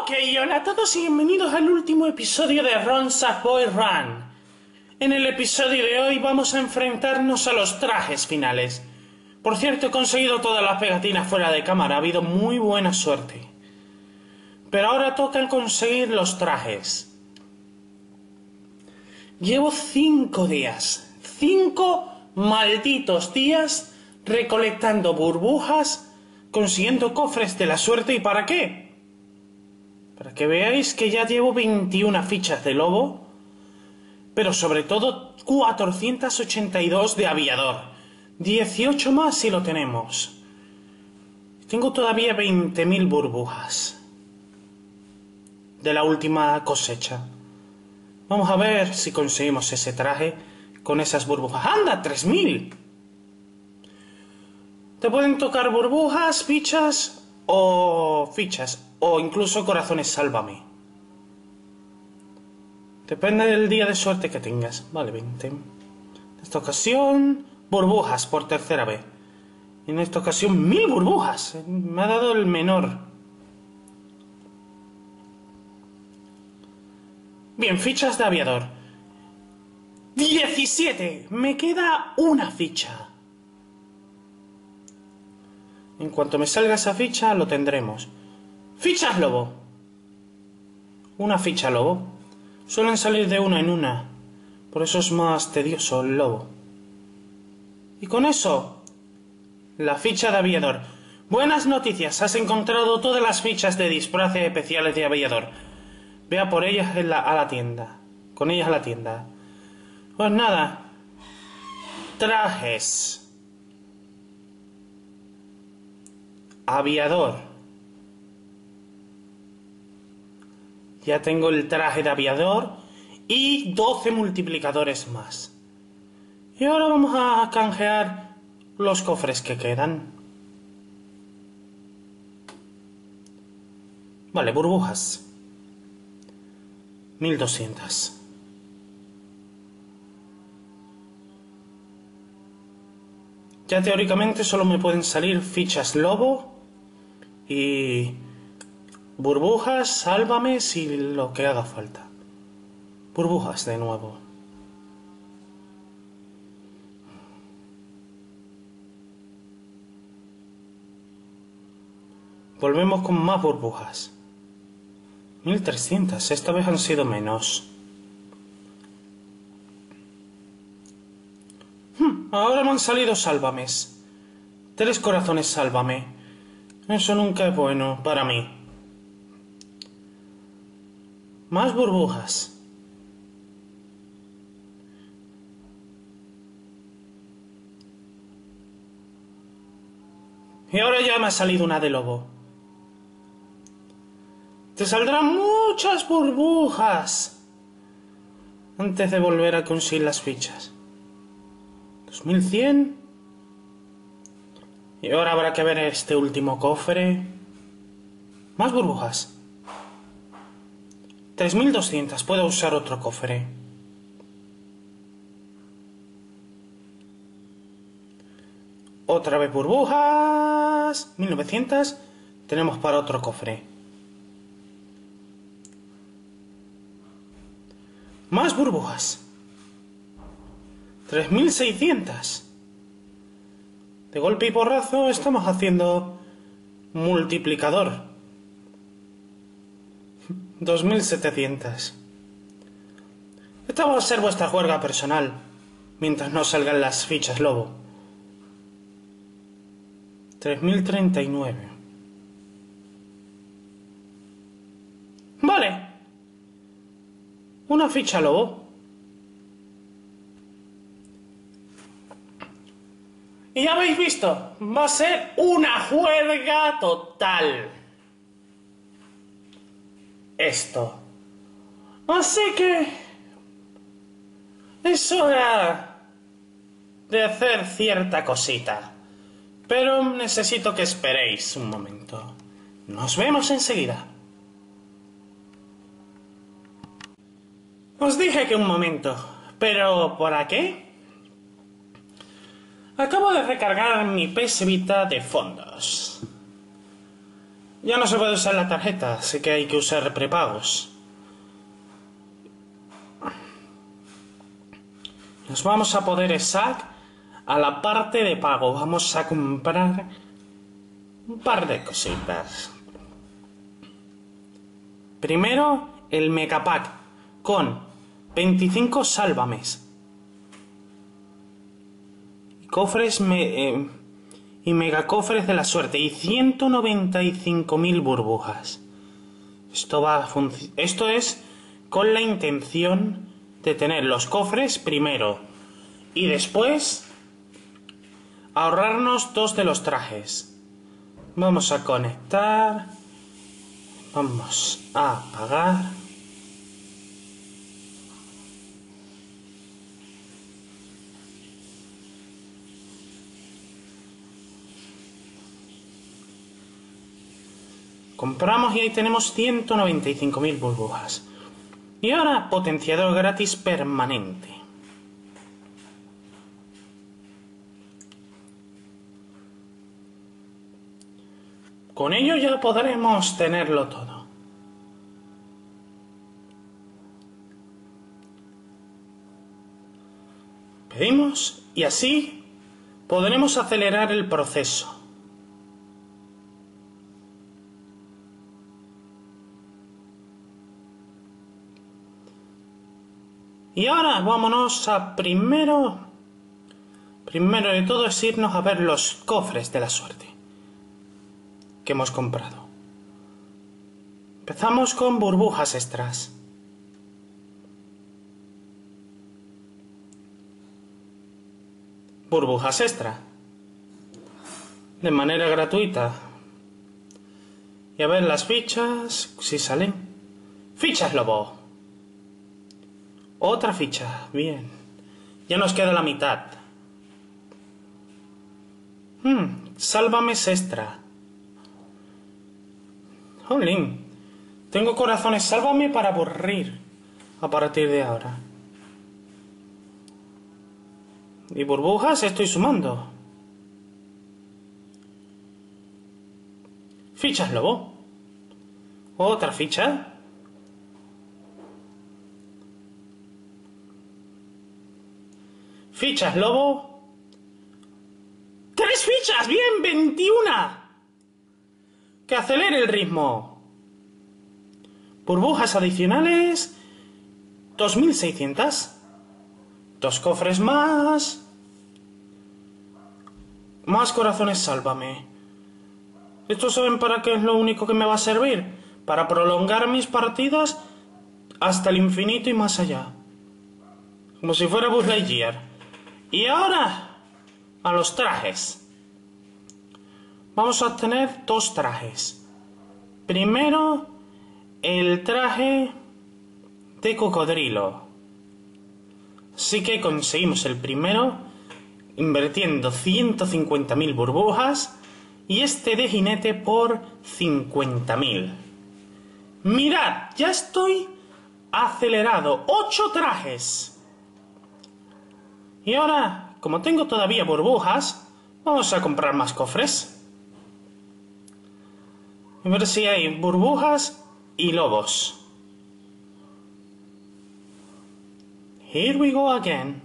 Ok, hola a todos y bienvenidos al último episodio de Ron Sackboy Run. En el episodio de hoy vamos a enfrentarnos a los trajes finales. Por cierto, he conseguido todas las pegatinas fuera de cámara, ha habido muy buena suerte. Pero ahora toca conseguir los trajes. Llevo 5 días, 5 malditos días recolectando burbujas, consiguiendo cofres de la suerte. ¿Y para qué? Para que veáis que ya llevo 21 fichas de lobo, pero sobre todo 482 de aviador. 18 más si lo tenemos. Tengo todavía 20.000 burbujas de la última cosecha. Vamos a ver si conseguimos ese traje con esas burbujas. ¡Anda! 3.000. Te pueden tocar burbujas, fichas o incluso corazones sálvame. Depende del día de suerte que tengas. Vale, 20. En esta ocasión, burbujas por tercera vez. Y en esta ocasión, 1000 burbujas. Me ha dado el menor. Bien, fichas de aviador. 17. Me queda una ficha. En cuanto me salga esa ficha, lo tendremos. Fichas lobo. Una ficha lobo. Suelen salir de una en una. Por eso es más tedioso el lobo. Y con eso, la ficha de aviador. Buenas noticias. Has encontrado todas las fichas de disfraces especiales de aviador. Vea por ellas a la tienda. Con ellas a la tienda. Pues nada. Trajes. Aviador. Ya tengo el traje de aviador y 12 multiplicadores más. Y ahora vamos a canjear los cofres que quedan. Vale, burbujas. 1200. Ya teóricamente solo me pueden salir fichas lobo y burbujas, sálvame si lo que haga falta. Burbujas de nuevo. Volvemos con más burbujas. 1300, esta vez han sido menos. Ahora me han salido sálvames. 3 corazones sálvame. Eso nunca es bueno para mí. Más burbujas. Y ahora ya me ha salido una de lobo. Te saldrán muchas burbujas antes de volver a conseguir las fichas. 2100. Y ahora habrá que ver este último cofre. Más burbujas. 3200. Puedo usar otro cofre. Otra vez burbujas. 1900. Tenemos para otro cofre. Más burbujas. 3600. De golpe y porrazo estamos haciendo multiplicador. 2700. Esta va a ser vuestra juerga personal mientras no salgan las fichas lobo. 3039. Vale. Una ficha lobo. Y ya habéis visto, va a ser una juerga total esto. Así que es hora de hacer cierta cosita. Pero necesito que esperéis un momento. Nos vemos enseguida. Os dije que un momento, pero ¿para qué? Acabo de recargar mi PS Vita de fondos. Ya no se puede usar la tarjeta, así que hay que usar prepagos. Nos vamos a poder exact a la parte de pago. Vamos a comprar un par de cositas. Primero, el Megapack con 25 sálvames. Cofres y megacofres de la suerte y 195.000 burbujas. Esto es con la intención de tener los cofres primero y después ahorrarnos 2 de los trajes. Vamos a conectar. Vamos a apagar. Compramos y ahí tenemos 195.000 burbujas. Y ahora potenciador gratis permanente. Con ello ya podremos tenerlo todo. Pedimos y así podremos acelerar el proceso. Y ahora vámonos a primero de todo es irnos a ver los cofres de la suerte que hemos comprado. Empezamos con burbujas extras. Burbujas extra. De manera gratuita. Y a ver las fichas, si salen. Fichas lobo. Otra ficha, bien. Ya nos queda la mitad. Sálvames extra. Jolín. Tengo corazones, sálvame para aburrir. A partir de ahora. Y burbujas estoy sumando. Fichas lobo. Otra ficha. Fichas lobo. 3 fichas, bien, 21. Que acelere el ritmo. Burbujas adicionales. 2.600. 2 cofres más. Más corazones, sálvame. ¿Esto saben para qué es lo único que me va a servir? Para prolongar mis partidas hasta el infinito y más allá. Como si fuera Buzz Lightyear. Y ahora, a los trajes. Vamos a obtener 2 trajes. Primero, el traje de cocodrilo. Así que conseguimos el primero invirtiendo 150.000 burbujas y este de jinete por 50.000. Mirad, ya estoy acelerado. 8 trajes. Y ahora, como tengo todavía burbujas, vamos a comprar más cofres. A ver si hay burbujas y lobos. Here we go again.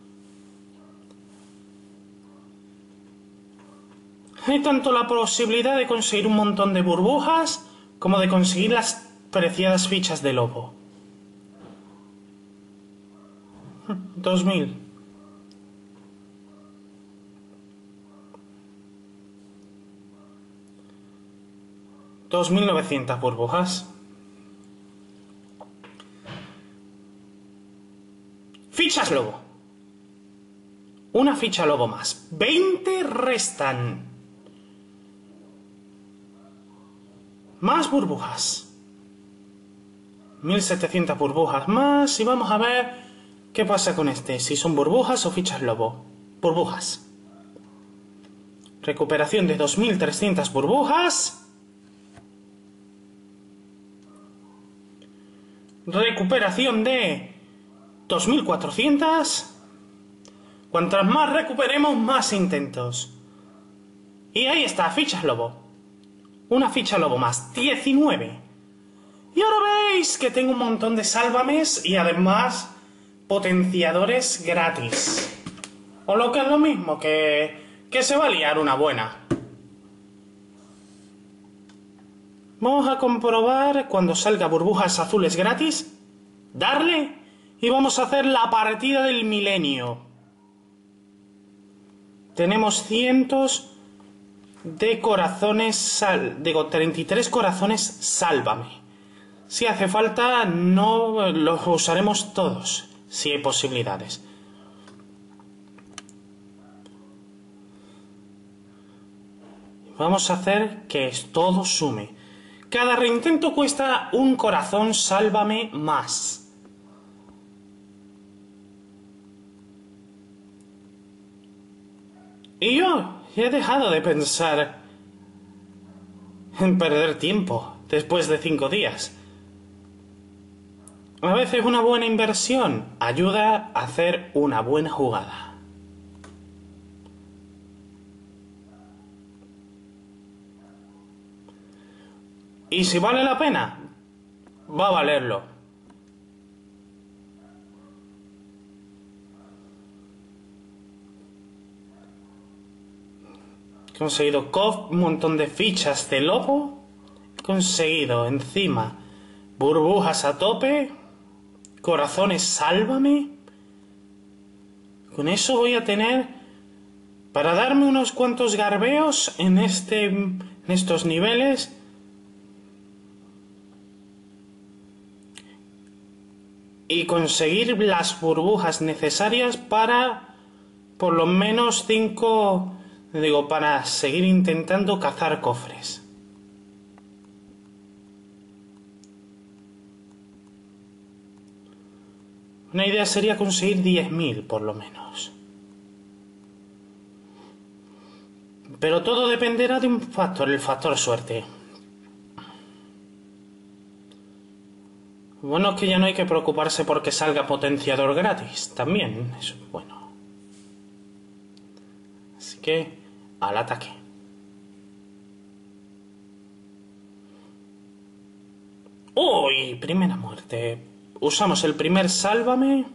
Hay tanto la posibilidad de conseguir un montón de burbujas como de conseguir las preciadas fichas de lobo. 2.000. $2.900 burbujas. Fichas lobo. Una ficha lobo más. 20 restan. Más burbujas. 1.700 burbujas más. Y vamos a ver qué pasa con este. Si son burbujas o fichas lobo. Burbujas. Recuperación de 2.300 burbujas. Recuperación de 2.400. Cuantas más recuperemos, más intentos. Y ahí está, fichas lobo. Una ficha lobo más, 19. Y ahora veis que tengo un montón de sálvames y además potenciadores gratis. O lo que es lo mismo, que se va a liar una buena. Vamos a comprobar cuando salga burbujas azules gratis. Darle y vamos a hacer la partida del milenio. Tenemos cientos de corazones, digo, 33 corazones, sálvame. Si hace falta, no los usaremos todos, si hay posibilidades. Vamos a hacer que todo sume. Cada reintento cuesta un corazón, sálvame más. Y yo he dejado de pensar en perder tiempo después de 5 días. A veces una buena inversión ayuda a hacer una buena jugada. Y si vale la pena, va a valerlo. He conseguido un montón de fichas de lobo. He conseguido encima burbujas a tope. Corazones, sálvame. Con eso voy a tener para darme unos cuantos garbeos en estos niveles. Y conseguir las burbujas necesarias para por lo menos 5, digo, para seguir intentando cazar cofres. Una idea sería conseguir 10.000 por lo menos. Pero todo dependerá de un factor, el factor suerte. Bueno, es que ya no hay que preocuparse porque salga potenciador gratis. También es bueno. Así que, al ataque. ¡Uy! Primera muerte. Usamos el primer sálvame.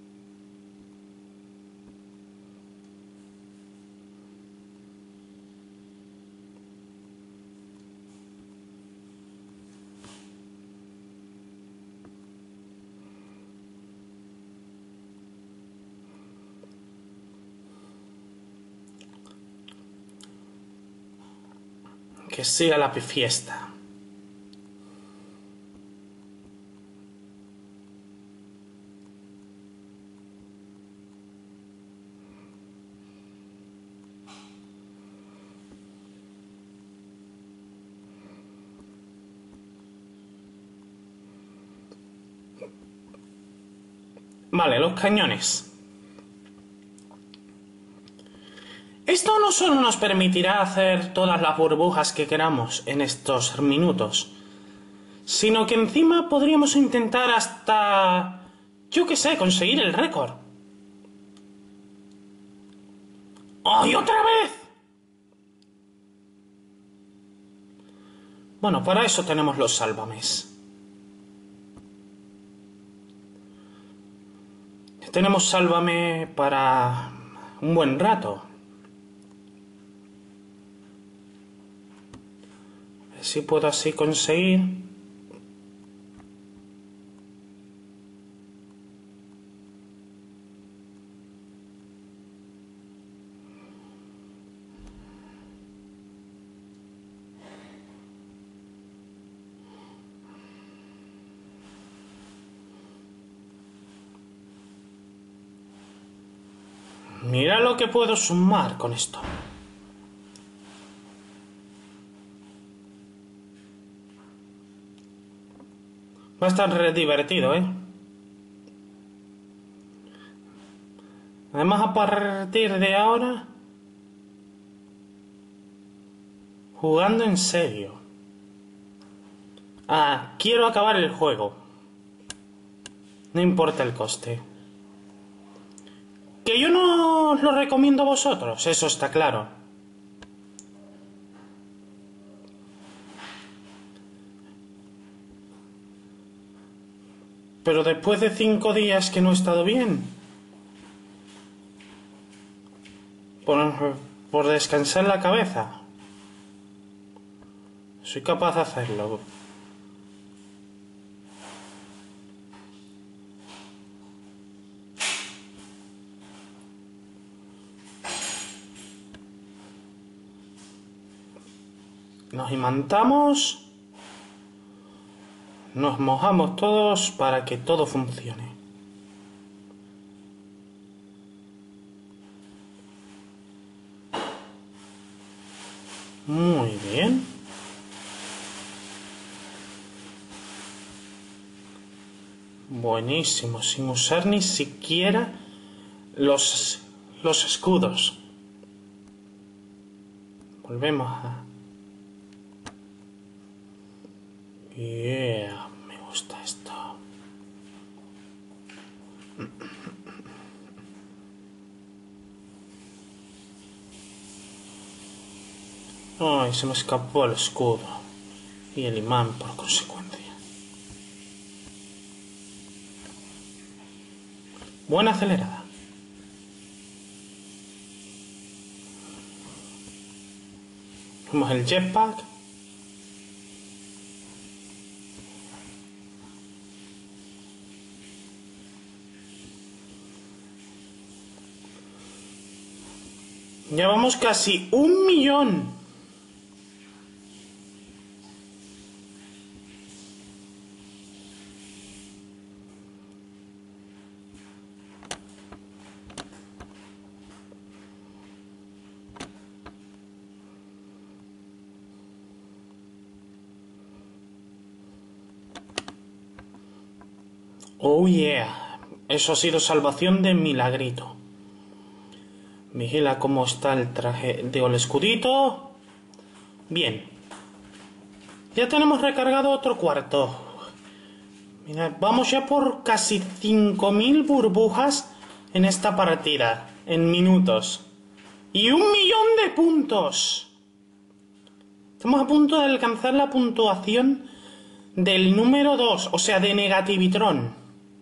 Que siga la fiesta. Vale, los cañones. Esto no solo nos permitirá hacer todas las burbujas que queramos en estos minutos, sino que encima podríamos intentar hasta, yo qué sé, conseguir el récord. ¡Ay, otra vez! Bueno, para eso tenemos los sálvames. Tenemos sálvame para un buen rato. A ver si puedo así conseguir. Mira lo que puedo sumar con esto. Va a estar divertido, ¿eh? Además, a partir de ahora, jugando en serio. Quiero acabar el juego. No importa el coste. Que yo no os lo recomiendo a vosotros, eso está claro. Pero después de 5 días que no he estado bien. Por descansar la cabeza. Soy capaz de hacerlo. Nos imantamos. Nos mojamos todos para que todo funcione. Muy bien. Buenísimo, sin usar ni siquiera los escudos. Volvemos a... Yeah, me gusta esto. Ay, se me escapó el escudo. Y el imán por consecuencia. Buena acelerada. Vemos el jetpack. Llevamos casi 1 millón. Oh yeah. Eso ha sido salvación de milagrito. Vigila cómo está el traje, digo, el escudito. Bien. Ya tenemos recargado otro cuarto. Mirad, vamos ya por casi 5000 burbujas en esta partida, en minutos. ¡Y 1 millón de puntos! Estamos a punto de alcanzar la puntuación del número 2, o sea, de Negativitron.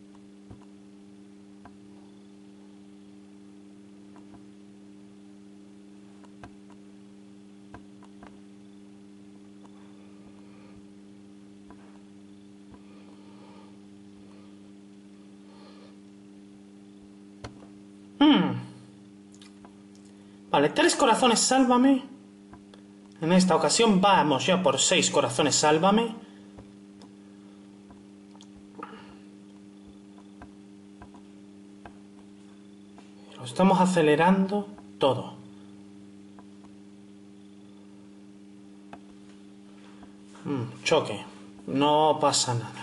Vale, 3 corazones sálvame. En esta ocasión vamos ya por 6 corazones sálvame. Lo estamos acelerando todo. Choque. No pasa nada.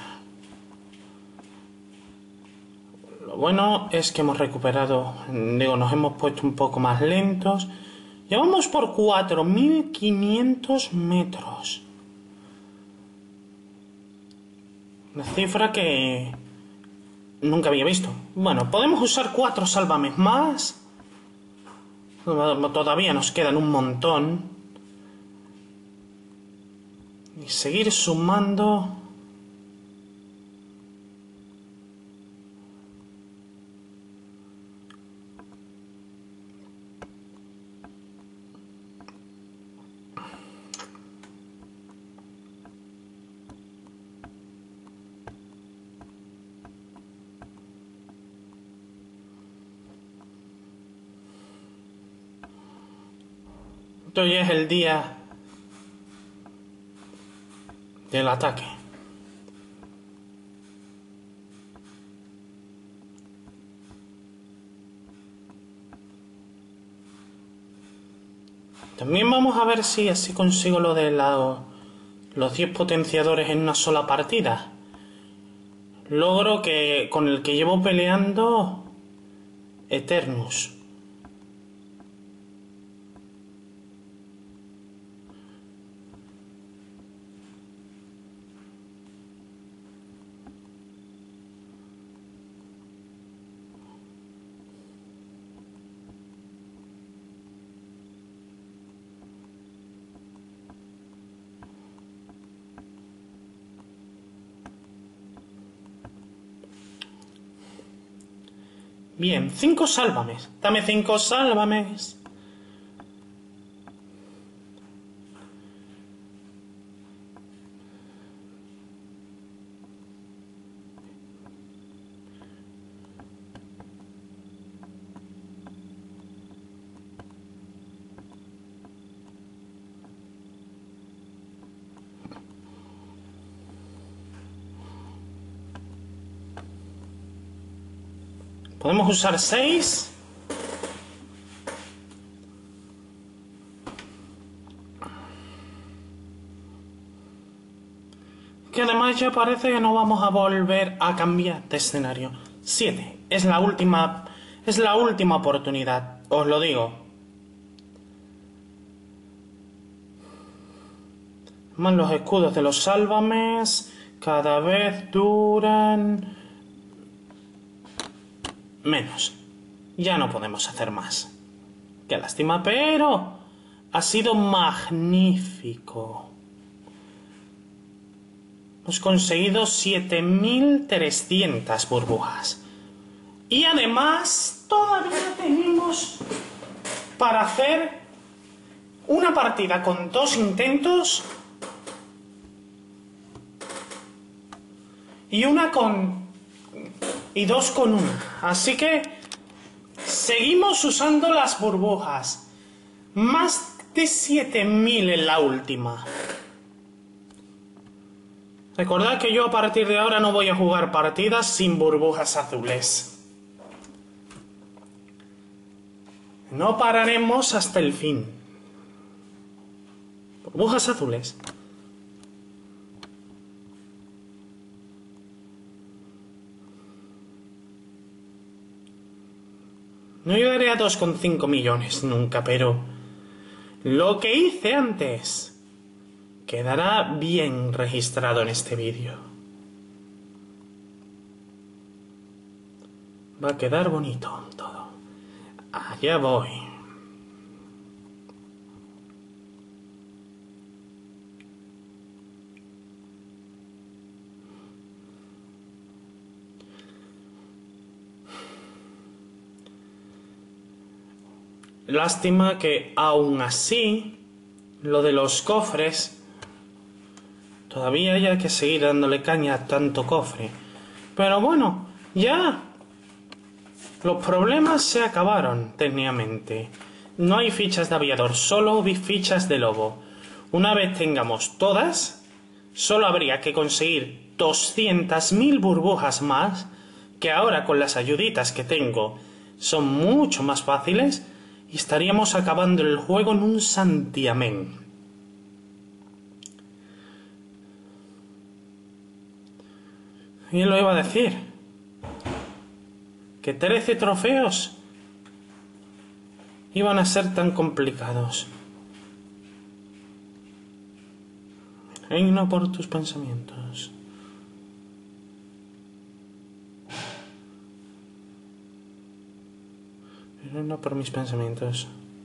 Lo bueno es que hemos recuperado, digo, nos hemos puesto un poco más lentos. Ya vamos por 4500 metros. Una cifra que nunca había visto. Bueno, podemos usar 4 sálvames más. Todavía nos quedan un montón. Y seguir sumando. Hoy es el día del ataque. También vamos a ver si así consigo lo de los 10 potenciadores en una sola partida. Logro que con el que llevo peleando Eternus. Bien, 5 sálvames. Dame 5 sálvames. Podemos usar 6. Que además ya parece que no vamos a volver a cambiar de escenario. 7. Es la última oportunidad. Os lo digo. Más los escudos de los sálvames cada vez duran menos. Ya no podemos hacer más. Qué lástima, pero ha sido magnífico. Hemos conseguido 7300 burbujas. Y además todavía tenemos para hacer una partida con 2 intentos y dos con una. Así que seguimos usando las burbujas. Más de 7000 en la última. Recordad que yo a partir de ahora no voy a jugar partidas sin burbujas azules. No pararemos hasta el fin. Burbujas azules. No llegaré a 2,5 millones nunca, pero lo que hice antes quedará bien registrado en este vídeo. Va a quedar bonito todo. Allá voy. Lástima que aún así lo de los cofres todavía hay que seguir dándole caña a tanto cofre. Pero bueno, ya los problemas se acabaron técnicamente. No hay fichas de aviador, solo fichas de lobo. Una vez tengamos todas, solo habría que conseguir 200.000 burbujas más, que ahora con las ayuditas que tengo son mucho más fáciles, y estaríamos acabando el juego en un santiamén. Y lo iba a decir. Que 13 trofeos iban a ser tan complicados. Reina por tus pensamientos. Pero no por mis pensamientos.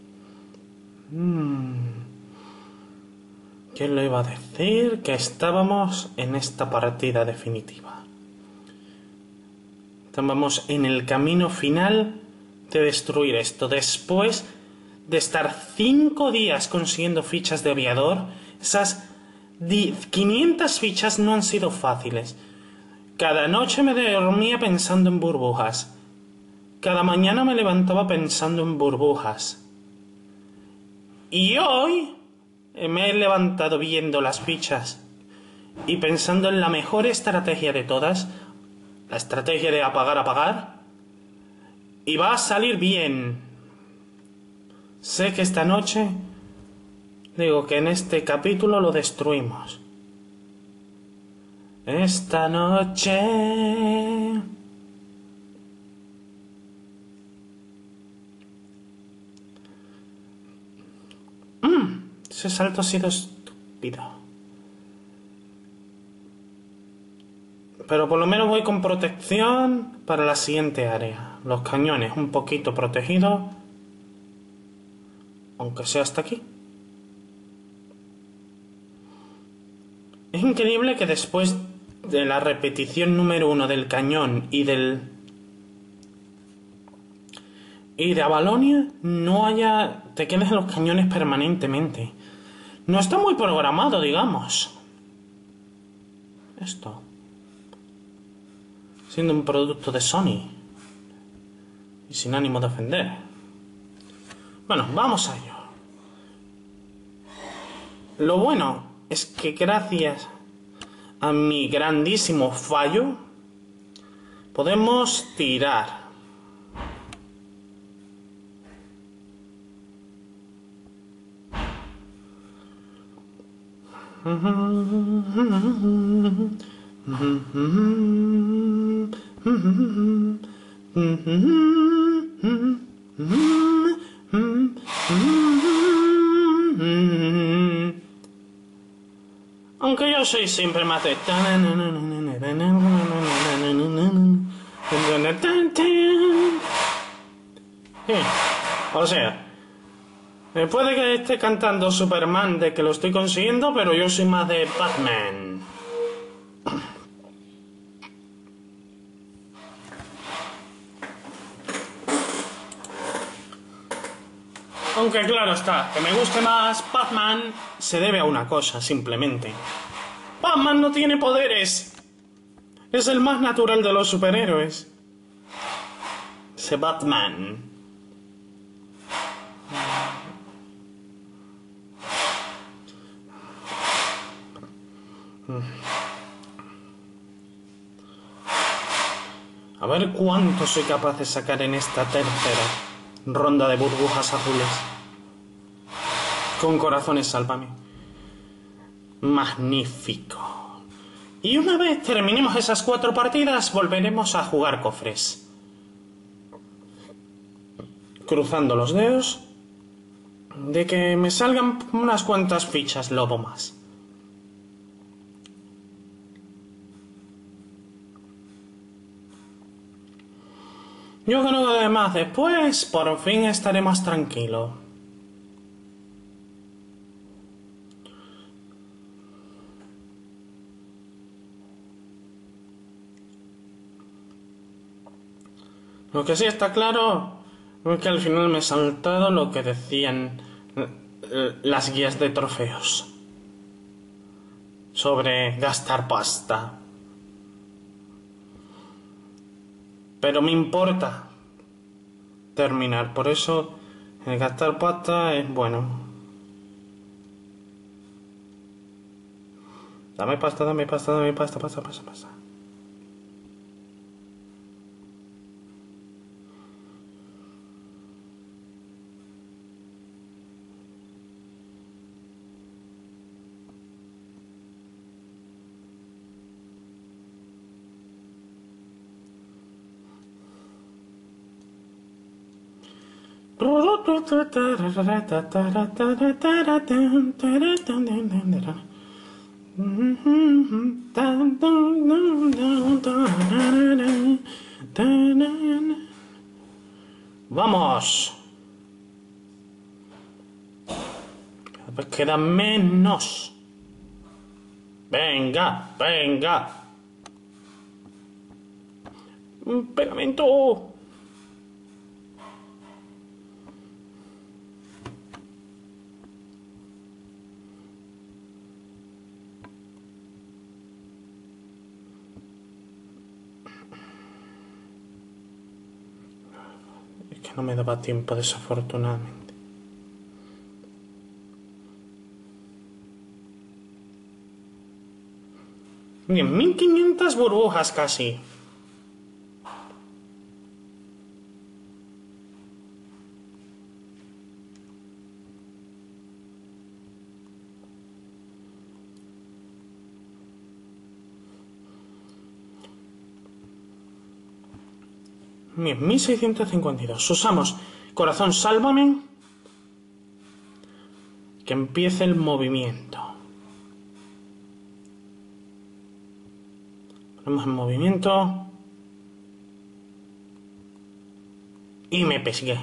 ¿Quién lo iba a decir? Que estábamos en esta partida definitiva. Estábamos en el camino final de destruir esto. Después de estar 5 días consiguiendo fichas de aviador, esas 500 fichas no han sido fáciles. Cada noche me dormía pensando en burbujas. Cada mañana me levantaba pensando en burbujas. Y hoy me he levantado viendo las fichas y pensando en la mejor estrategia de todas, la estrategia de apagar, y va a salir bien. Sé que esta noche, digo que en este capítulo lo destruimos. Esta noche... Ese salto ha sido estúpido. Pero por lo menos voy con protección para la siguiente área. Los cañones un poquito protegidos. Aunque sea hasta aquí. Es increíble que después de la repetición número 1 del cañón y del y de Avalonia no te quedes en los cañones permanentemente. No está muy programado, digamos. Esto. Siendo un producto de Sony. Y sin ánimo de ofender. Bueno, vamos a ello. Lo bueno es que gracias a mi grandísimo fallo podemos tirar. Aunque yo soy siempre más de... O sea, puede que esté cantando Superman de que lo estoy consiguiendo, pero yo soy más de Batman. Aunque claro está, que me guste más Batman se debe a una cosa, simplemente. Batman no tiene poderes. Es el más natural de los superhéroes. Ese Batman. A ver cuánto soy capaz de sacar en esta tercera ronda de burbujas azules. Con corazones, sálvame. Magnífico. Y una vez terminemos esas 4 partidas, volveremos a jugar cofres. Cruzando los dedos de que me salgan unas cuantas fichas lobo más. Yo creo que además después por fin estaré más tranquilo. Lo que sí está claro es que al final me he saltado lo que decían las guías de trofeos sobre gastar pasta. Pero me importa terminar, por eso el gastar pasta es bueno. Dame pasta, dame pasta, dame pasta, pasta, pasta, pasta. Vamos. Pues queda menos. Venga, venga. Un pegamento. No me daba tiempo, desafortunadamente. Bien, 1500 burbujas casi. Bien, 1652. Usamos corazón, sálvame. Que empiece el movimiento. Ponemos en movimiento. Y me pesqué.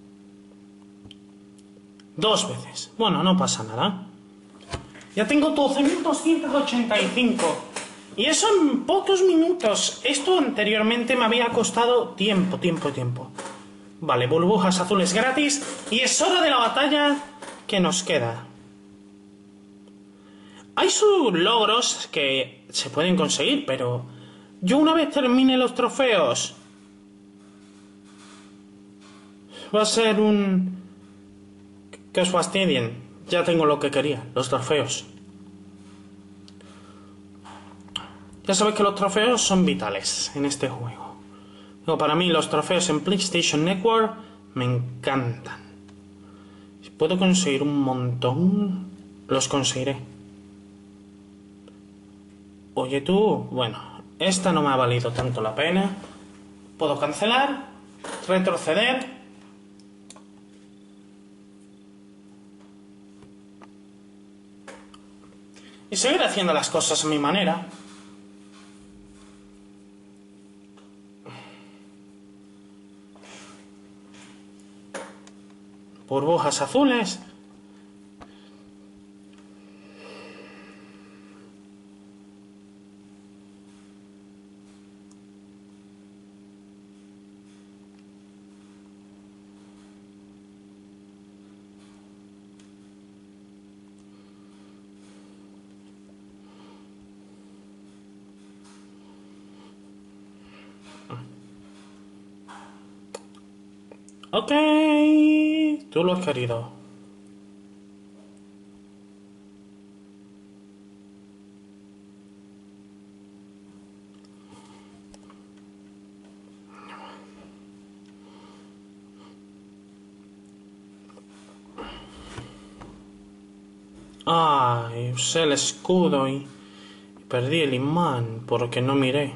2 veces. Bueno, no pasa nada. Ya tengo 12.285. Y eso en pocos minutos. Esto anteriormente me había costado tiempo. Vale, burbujas azules gratis. Y es hora de la batalla que nos queda. Hay sus logros que se pueden conseguir, pero yo una vez termine los trofeos va a ser un... que os fastidien. Ya tengo lo que quería, los trofeos. Ya sabéis que los trofeos son vitales en este juego. Pero para mí los trofeos en PlayStation Network me encantan. Si puedo conseguir un montón, los conseguiré. Oye tú, bueno, esta no me ha valido tanto la pena. Puedo cancelar, retroceder. Y seguir haciendo las cosas a mi manera. Burbujas azules. Ok, tú lo has querido. Ay, usé el escudo y perdí el imán porque no miré.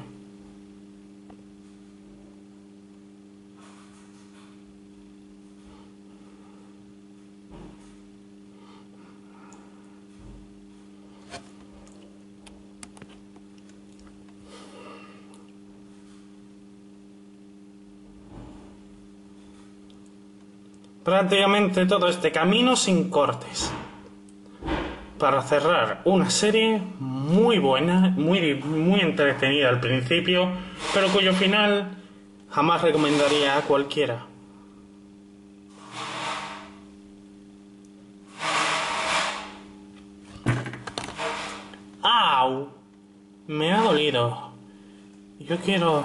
Prácticamente todo este camino sin cortes. Para cerrar una serie muy buena, muy entretenida al principio, pero cuyo final jamás recomendaría a cualquiera. ¡Au! Me ha dolido. Yo quiero...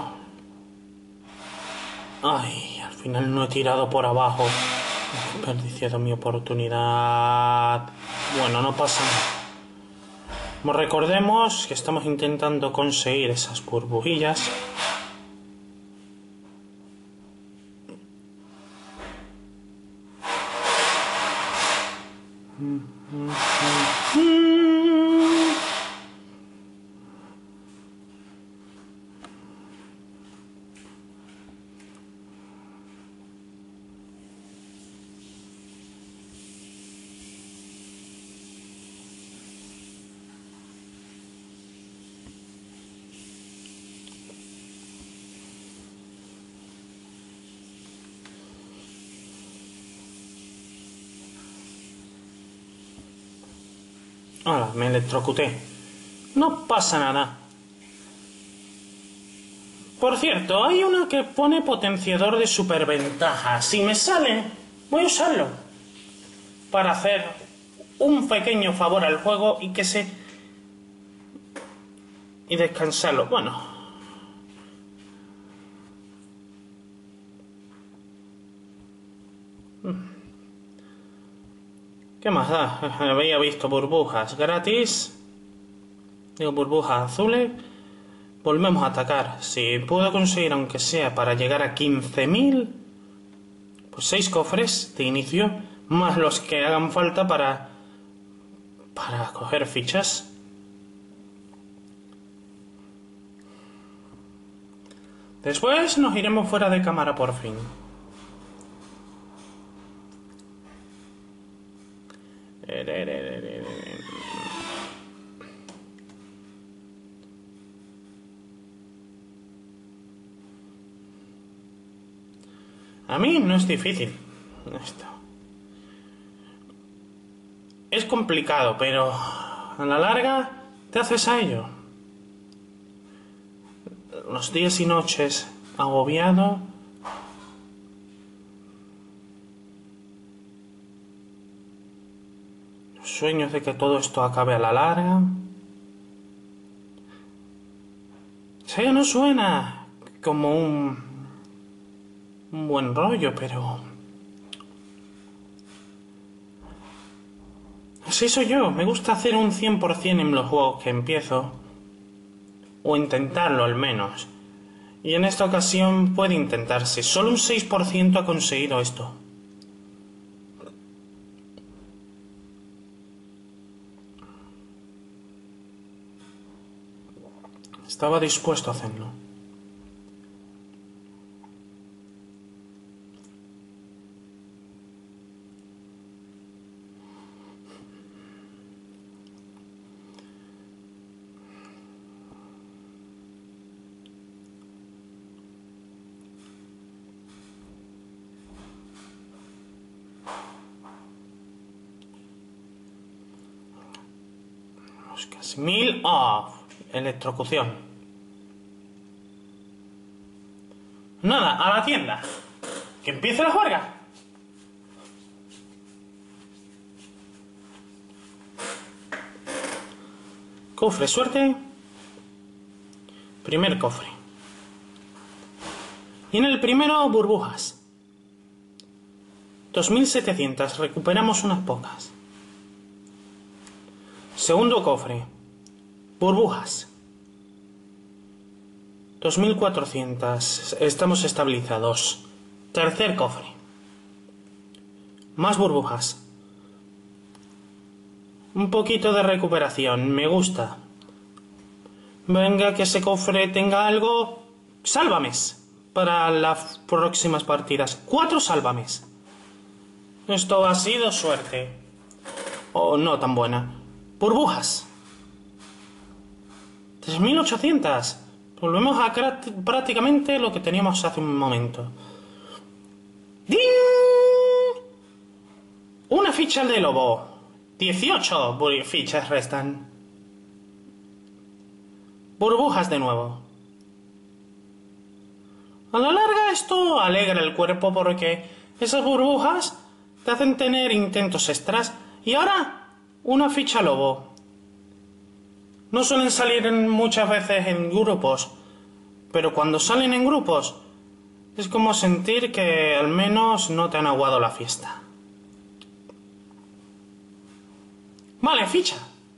Ay, al final no he tirado por abajo. He desperdiciado mi oportunidad. Bueno, no pasa nada. Recordemos que estamos intentando conseguir esas burbujillas. Ahora, me electrocuté. No pasa nada. Por cierto, hay una que pone potenciador de superventaja. Si me sale, voy a usarlo. Para hacer un pequeño favor al juego y que se... y descansarlo. Bueno. ¿Qué más da? Había visto burbujas gratis. Digo, burbujas azules. Volvemos a atacar. Si puedo conseguir, aunque sea para llegar a 15.000, pues 6 cofres de inicio, más los que hagan falta para coger fichas. Después nos iremos fuera de cámara por fin. A mí no es difícil esto. Es complicado, pero a la larga te haces a ello. Los días y noches agobiado sueños de que todo esto acabe a la larga. Sí, no suena como un buen rollo, pero... así soy yo, me gusta hacer un 100% en los juegos que empiezo. O intentarlo al menos. Y en esta ocasión puede intentarse. Solo un 6% ha conseguido esto. Estaba dispuesto a hacerlo. Casi 1000 off. Electrocución. Nada, a la tienda. Que empiece la juerga. Cofre suerte. Primer cofre. Y en el primero, burbujas. 2700. Recuperamos unas pocas. Segundo cofre. Burbujas. 2400. Estamos estabilizados. Tercer cofre. Más burbujas. Un poquito de recuperación. Me gusta. Venga, que ese cofre tenga algo. Sálvames. Para las próximas partidas. 4 sálvames. Esto ha sido suerte. O no tan buena. Burbujas. 3800. Volvemos a prácticamente lo que teníamos hace un momento. ¡Ding! Una ficha de lobo. 18 fichas restan. Burbujas de nuevo. A la larga esto alegra el cuerpo porque esas burbujas te hacen tener intentos extras. Y ahora, una ficha lobo. No suelen salir muchas veces en grupos, pero cuando salen en grupos es como sentir que al menos no te han aguado la fiesta. Vale, ficha.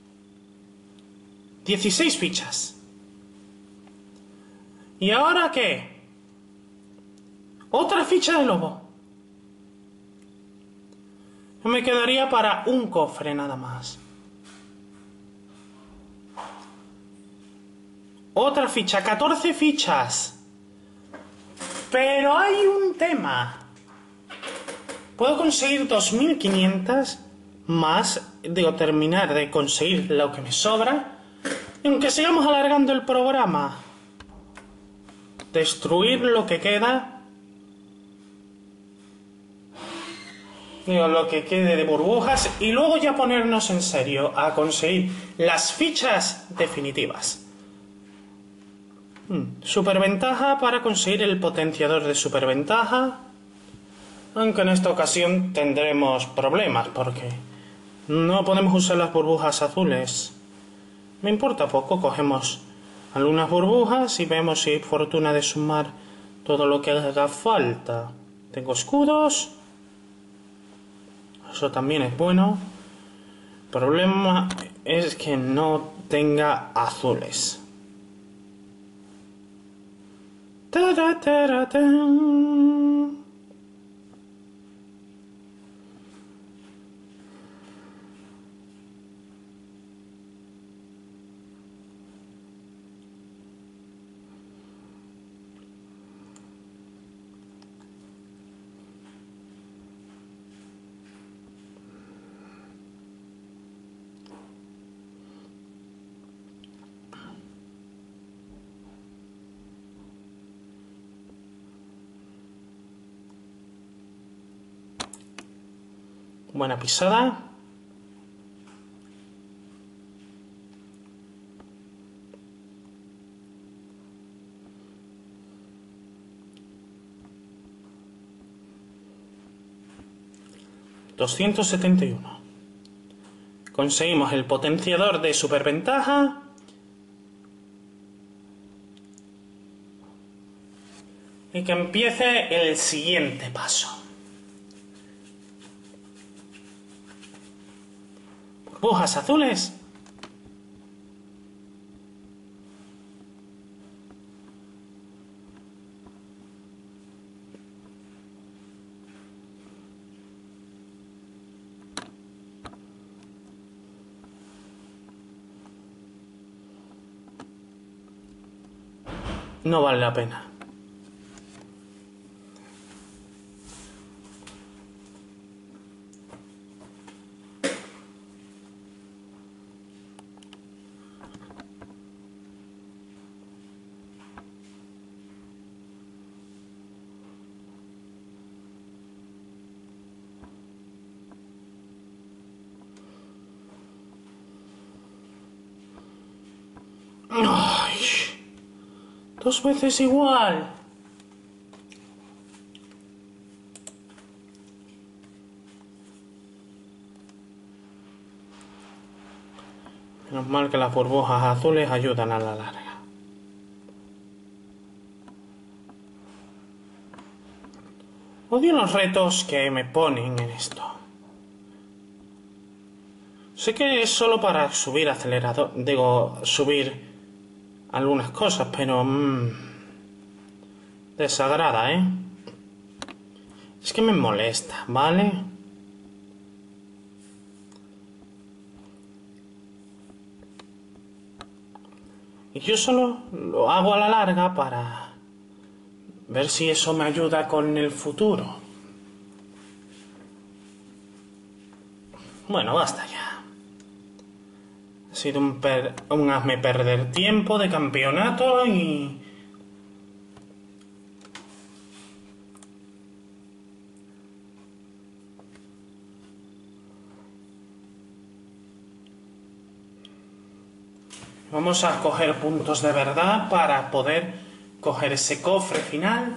16 fichas. ¿Y ahora qué? Otra ficha de lobo. Me quedaría para un cofre nada más. Otra ficha, 14 fichas. Pero hay un tema. Puedo conseguir 2500 más, digo, terminar de conseguir lo que me sobra. Y aunque sigamos alargando el programa, destruir lo que queda. Digo, lo que quede de burbujas. Y luego ya ponernos en serio a conseguir las fichas definitivas. Superventaja para conseguir el potenciador de superventaja. Aunque en esta ocasión tendremos problemas porque no podemos usar las burbujas azules. Me importa poco, cogemos algunas burbujas y vemos si hay fortuna de sumar todo lo que haga falta. Tengo escudos. Eso también es bueno. El problema es que no tenga azules. Buena pisada. $271. Conseguimos el potenciador de superventaja. Y que empiece el siguiente paso. Burbujas azules. No vale la pena. Ay, 2 veces igual. Menos mal que las burbujas azules ayudan a la larga. Odio los retos que me ponen en esto. Sé que es solo para subir acelerador, digo, subir algunas cosas, pero desagrada, ¿eh? Es que me molesta, ¿vale? Y yo solo lo hago a la larga para ver si eso me ayuda con el futuro. Bueno, basta ya. Ha sido un hazme perder tiempo de campeonato y... Vamos a coger puntos de verdad para poder coger ese cofre final.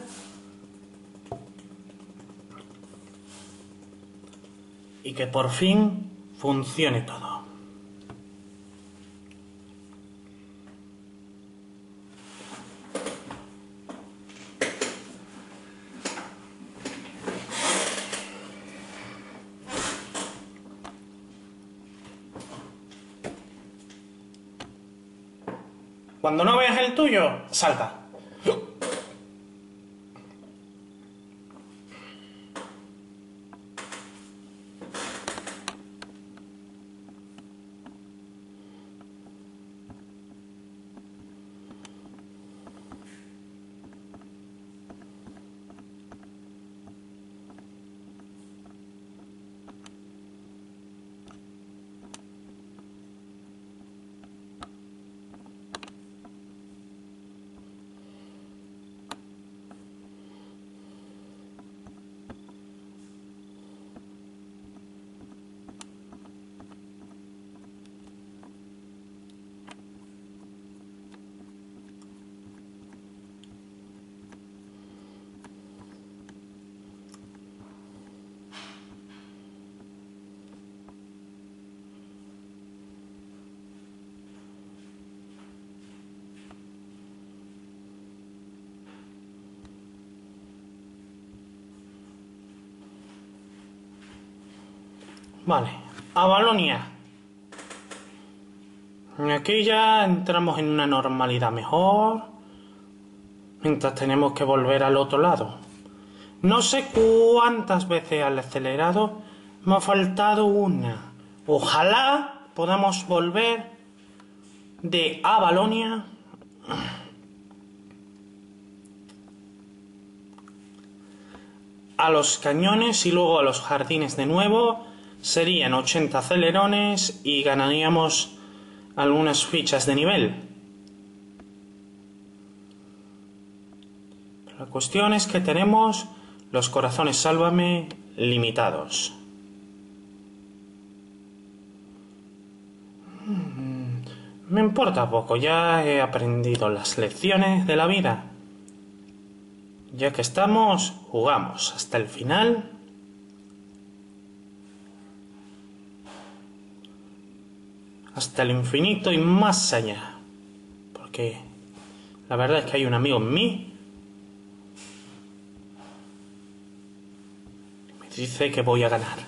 Y que por fin funcione todo. Cuando no veas el tuyo, salta. Vale, Avalonia. Aquí ya entramos en una normalidad mejor. Mientras tenemos que volver al otro lado. No sé cuántas veces al acelerado me ha faltado una. Ojalá podamos volver de Avalonia a los cañones y luego a los jardines de nuevo. Serían 80 acelerones y ganaríamos algunas fichas de nivel. La cuestión es que tenemos los corazones sálvame limitados. Me importa poco, ya he aprendido las lecciones de la vida. Ya que estamos, jugamos hasta el final. hasta el infinito y más allá. Porque la verdad es que hay un amigo en mí que me dice que voy a ganar.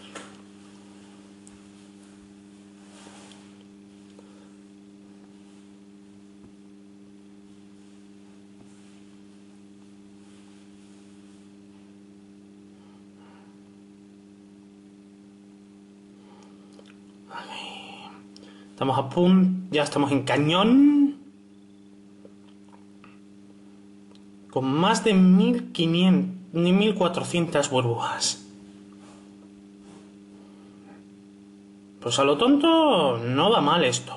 Estamos a punto, ya estamos en cañón. Con más de 1500, ni 1400 burbujas. Pues a lo tonto no va mal esto.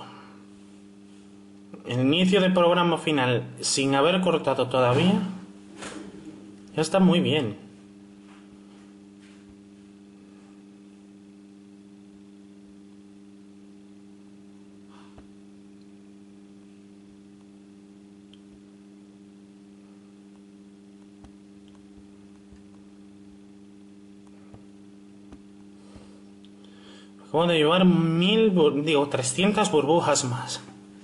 El inicio del programa final sin haber cortado todavía ya está muy bien. Acabo de llevar 300 burbujas más.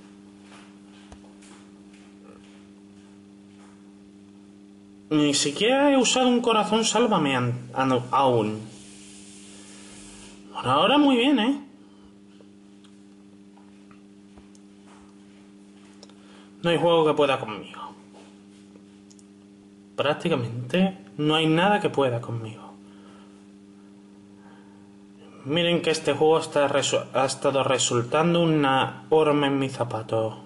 Ni siquiera he usado un corazón sálvame aún. Por ahora muy bien, ¿eh? No hay juego que pueda conmigo. Prácticamente no hay nada que pueda conmigo. Miren que este juego ha estado resultando una horma en mi zapato.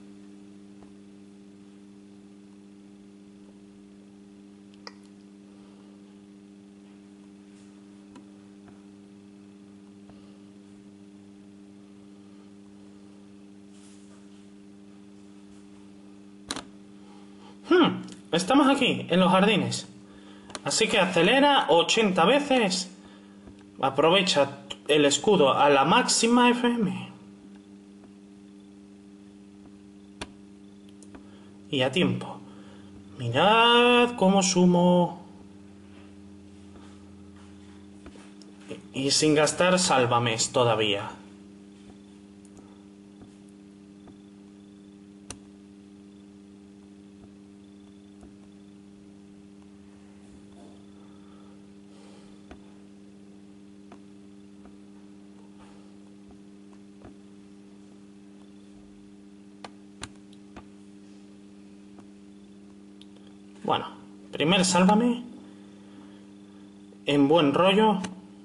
Estamos aquí, en los jardines. Así que acelera 80 veces. Aprovecha el escudo a la máxima FM. Y a tiempo. Mirad cómo sumo. Y sin gastar sálvames todavía. Bueno, primer sálvame. En buen rollo.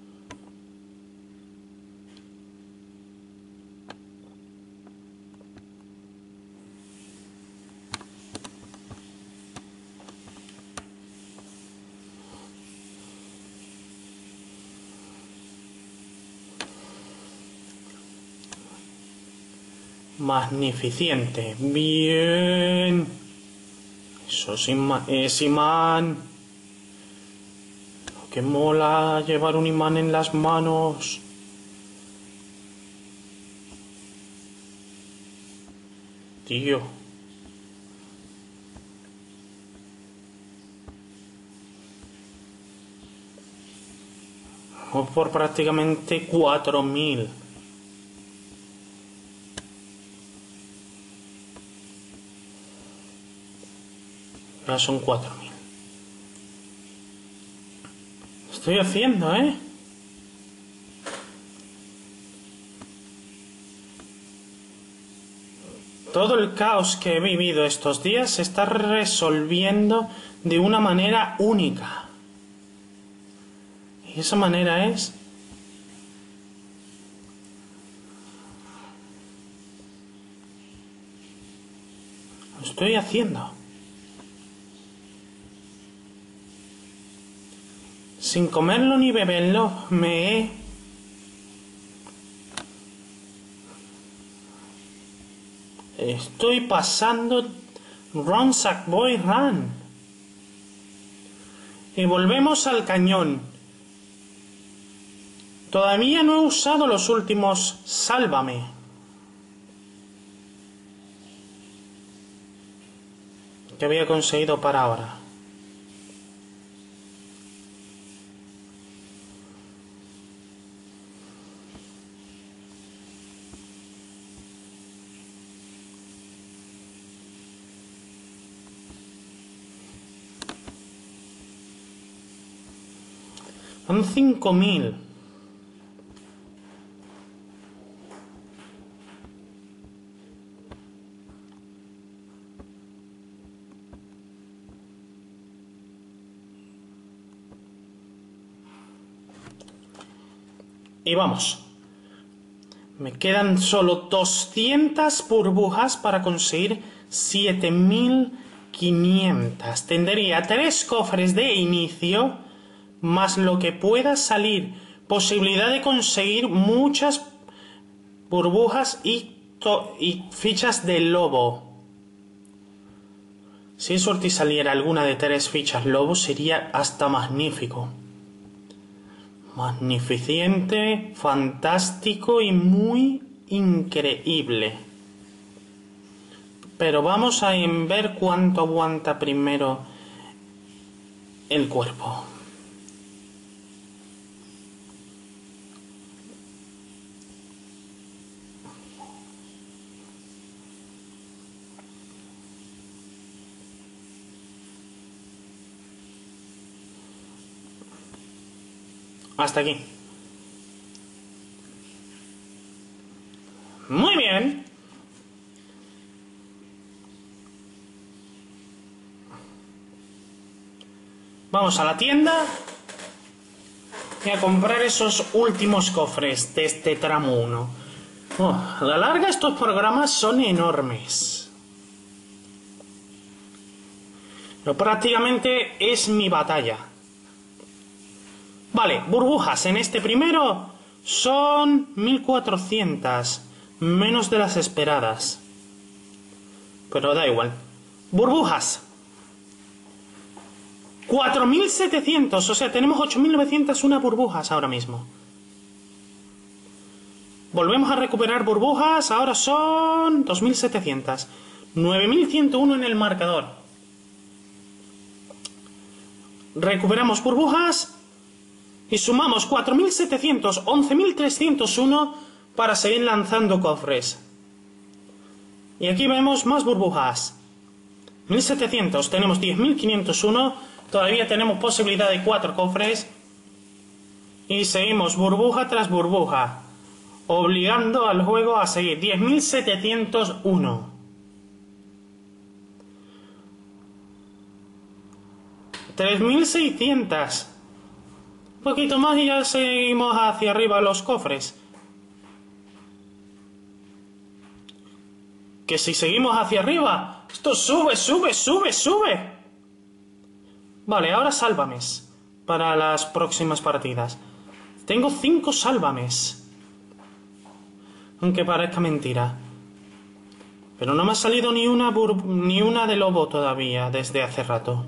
Magnificente. Bien. Eso es imán. Que mola llevar un imán en las manos. Tío. Vamos por prácticamente 4000. Ya son 4000. Estoy haciendo, ¿eh? Todo el caos que he vivido estos días se está resolviendo de una manera única. Y esa manera es... Lo estoy haciendo. Sin comerlo ni beberlo, estoy pasando Run Sackboy Run. Y volvemos al cañón. Todavía no he usado los últimos sálvame. Que había conseguido para ahora. Son 5000. Y vamos. Me quedan solo 200 burbujas para conseguir 7500. Tendría 3 cofres de inicio, más lo que pueda salir. Posibilidad de conseguir muchas burbujas y fichas de lobo. Si es suerte y saliera alguna de 3 fichas lobo, sería hasta magnífico. Magnificente, fantástico y muy increíble. Pero vamos a ver cuánto aguanta primero el cuerpo. Hasta aquí. Muy bien. Vamos a la tienda y a comprar esos últimos cofres de este tramo 1. A la larga estos programas son enormes. Pero prácticamente es mi batalla. Vale, burbujas en este primero son 1400, menos de las esperadas. Pero da igual. Burbujas. 4700, o sea, tenemos 8901 burbujas ahora mismo. Volvemos a recuperar burbujas, ahora son 2700. 9101 en el marcador. Recuperamos burbujas. Y sumamos 4700, 11301 para seguir lanzando cofres. Y aquí vemos más burbujas. 1700, tenemos 10.501, todavía tenemos posibilidad de 4 cofres. Y seguimos burbuja tras burbuja, obligando al juego a seguir. 10.701. 3.600. Un poquito más y ya seguimos hacia arriba los cofres. Que si seguimos hacia arriba, esto sube, sube, sube, sube. Vale, ahora sálvames para las próximas partidas. Tengo 5 sálvames. Aunque parezca mentira. Pero no me ha salido ni una de lobo todavía desde hace rato.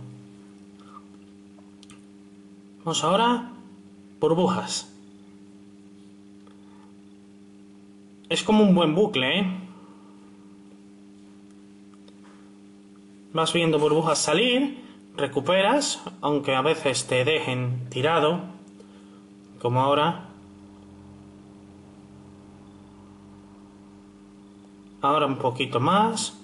Vamos ahora. Burbujas. Es como un buen bucle, ¿eh? Vas viendo burbujas salir, recuperas, aunque a veces te dejen tirado, como ahora. Ahora un poquito más.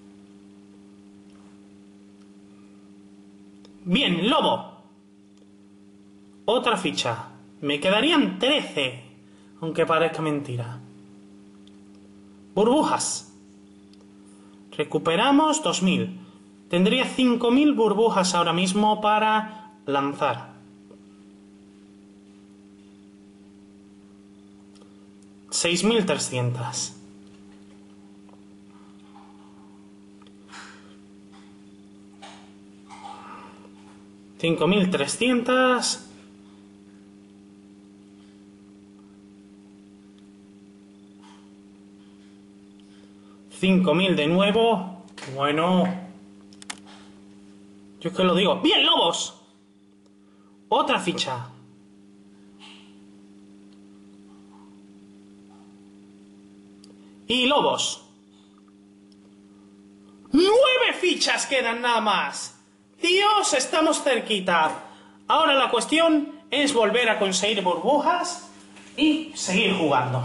Bien, lobo. Otra ficha. Me quedarían 13, aunque parezca mentira. Burbujas. Recuperamos 2000. Tendría 5000 burbujas ahora mismo para lanzar. 6300. $5.300. 5000 de nuevo. Bueno. Yo es que lo digo. ¡Bien, lobos! Otra ficha. Y lobos. 9 fichas quedan nada más. Dios, estamos cerquita. Ahora la cuestión es volver a conseguir burbujas y seguir jugando.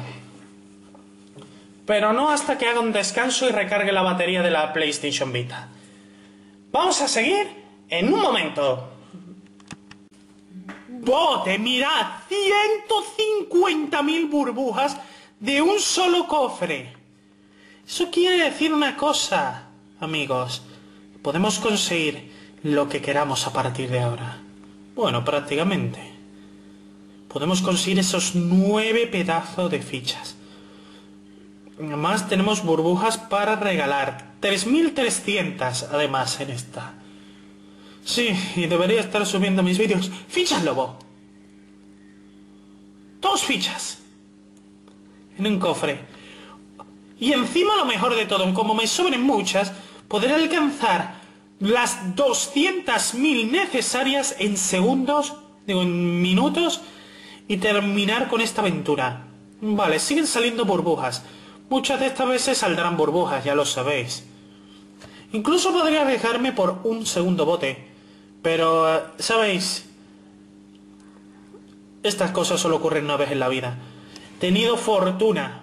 Pero no hasta que haga un descanso y recargue la batería de la PlayStation Vita. Vamos a seguir en un momento. bote! ¡Mirad! 150.000 burbujas de un solo cofre. Eso quiere decir una cosa, amigos. Podemos conseguir lo que queramos a partir de ahora. Bueno, prácticamente. Podemos conseguir esos 9 pedazos de fichas. Además tenemos burbujas para regalar. 3.300 además en esta. Sí, y debería estar subiendo mis vídeos. ¡Fichas lobo! 2 fichas. En un cofre. Y encima lo mejor de todo, como me sobren muchas, podré alcanzar las 200.000 necesarias en segundos, digo en minutos, y terminar con esta aventura. Vale, siguen saliendo burbujas. Muchas de estas veces saldrán burbujas, ya lo sabéis. Incluso podría arriesgarme por un segundo bote. Pero, ¿sabéis? Estas cosas solo ocurren una vez en la vida. He tenido fortuna.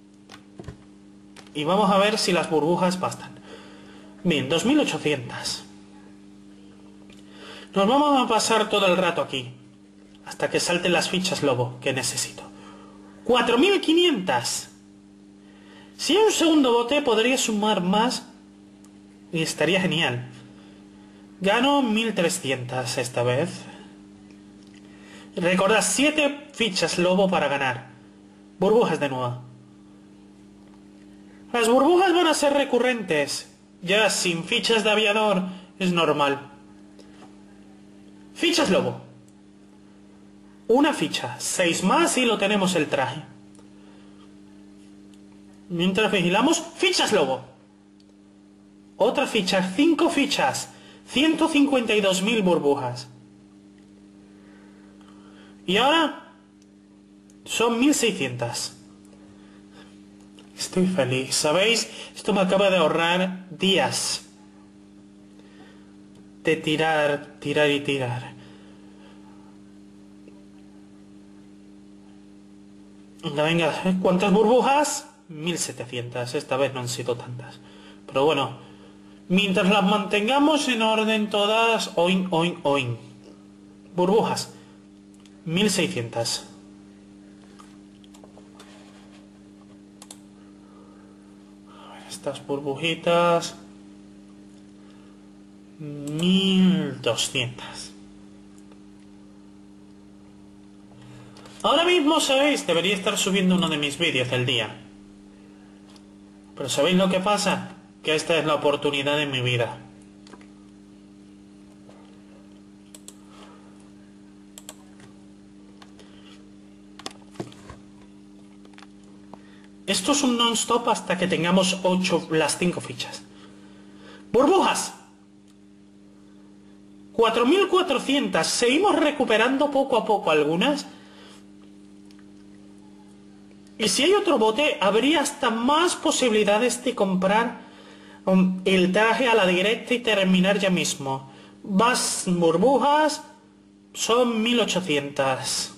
Y vamos a ver si las burbujas bastan. Bien, 2.800. Nos vamos a pasar todo el rato aquí. Hasta que salten las fichas lobo que necesito. 4.500. Si hay un segundo bote podría sumar más. Y estaría genial. Gano 1.300 esta vez. Recordad, 7 fichas lobo para ganar. Burbujas de nuevo. Las burbujas van a ser recurrentes. Ya sin fichas de aviador es normal. Fichas lobo. Una ficha. 6 más y lo tenemos el traje. Mientras vigilamos, fichas lobo. Otra ficha, 5 fichas. 152.000 burbujas. Y ahora son 1.600. Estoy feliz, ¿sabéis? Esto me acaba de ahorrar días de tirar, tirar y tirar. Venga, ¿cuántas burbujas? 1.700, esta vez no han sido tantas. Pero bueno, mientras las mantengamos en orden todas, oin, oin, oin. Burbujas, 1.600. Estas burbujitas, 1.200. Ahora mismo, sabéis, debería estar subiendo uno de mis vídeos del día. Pero ¿sabéis lo que pasa? Que esta es la oportunidad de mi vida. Esto es un non-stop hasta que tengamos las 5 fichas. ¡Burbujas! 4.400. Seguimos recuperando poco a poco algunas. Y si hay otro bote, habría hasta más posibilidades de comprar el traje a la directa y terminar ya mismo. Más burbujas. Son 1.800.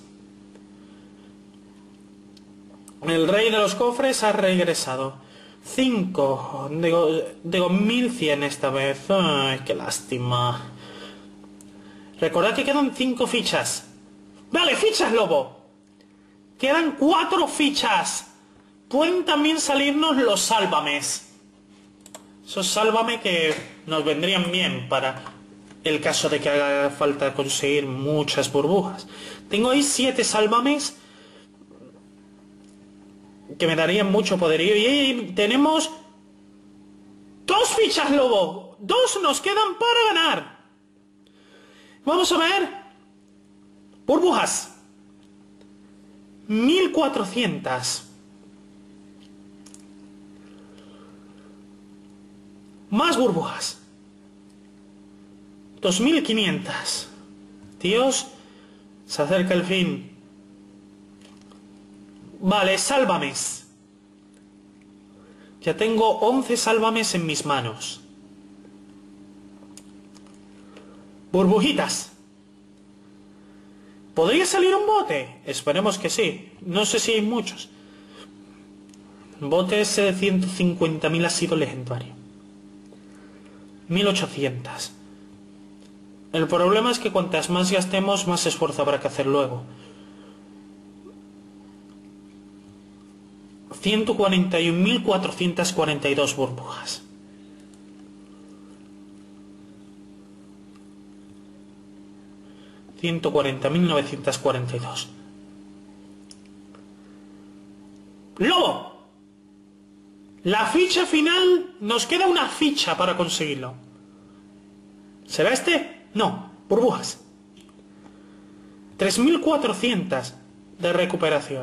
El rey de los cofres ha regresado. 5. Digo 1.100 esta vez. Ay, qué lástima. Recordad que quedan 5 fichas. Vale, fichas lobo. Quedan 4 fichas. Pueden también salirnos los sálvames. Esos sálvame que nos vendrían bien para el caso de que haga falta conseguir muchas burbujas. Tengo ahí 7 sálvames que me darían mucho poderío. Y ahí tenemos 2 fichas lobo. 2 nos quedan para ganar. Vamos a ver. Burbujas. 1.400. Más burbujas. 2.500. Dios, se acerca el fin. Vale, sálvames. Ya tengo 11 sálvames en mis manos. Burbujitas. ¿Podría salir un bote? Esperemos que sí. No sé si hay muchos. Bote ese de 150.000 ha sido legendario. 1.800. El problema es que cuantas más gastemos, más esfuerzo habrá que hacer luego. 141.442 burbujas. $140.942. ¡Lobo! La ficha final, nos queda una ficha para conseguirlo. ¿Será este? No, burbujas. 3.400 de recuperación.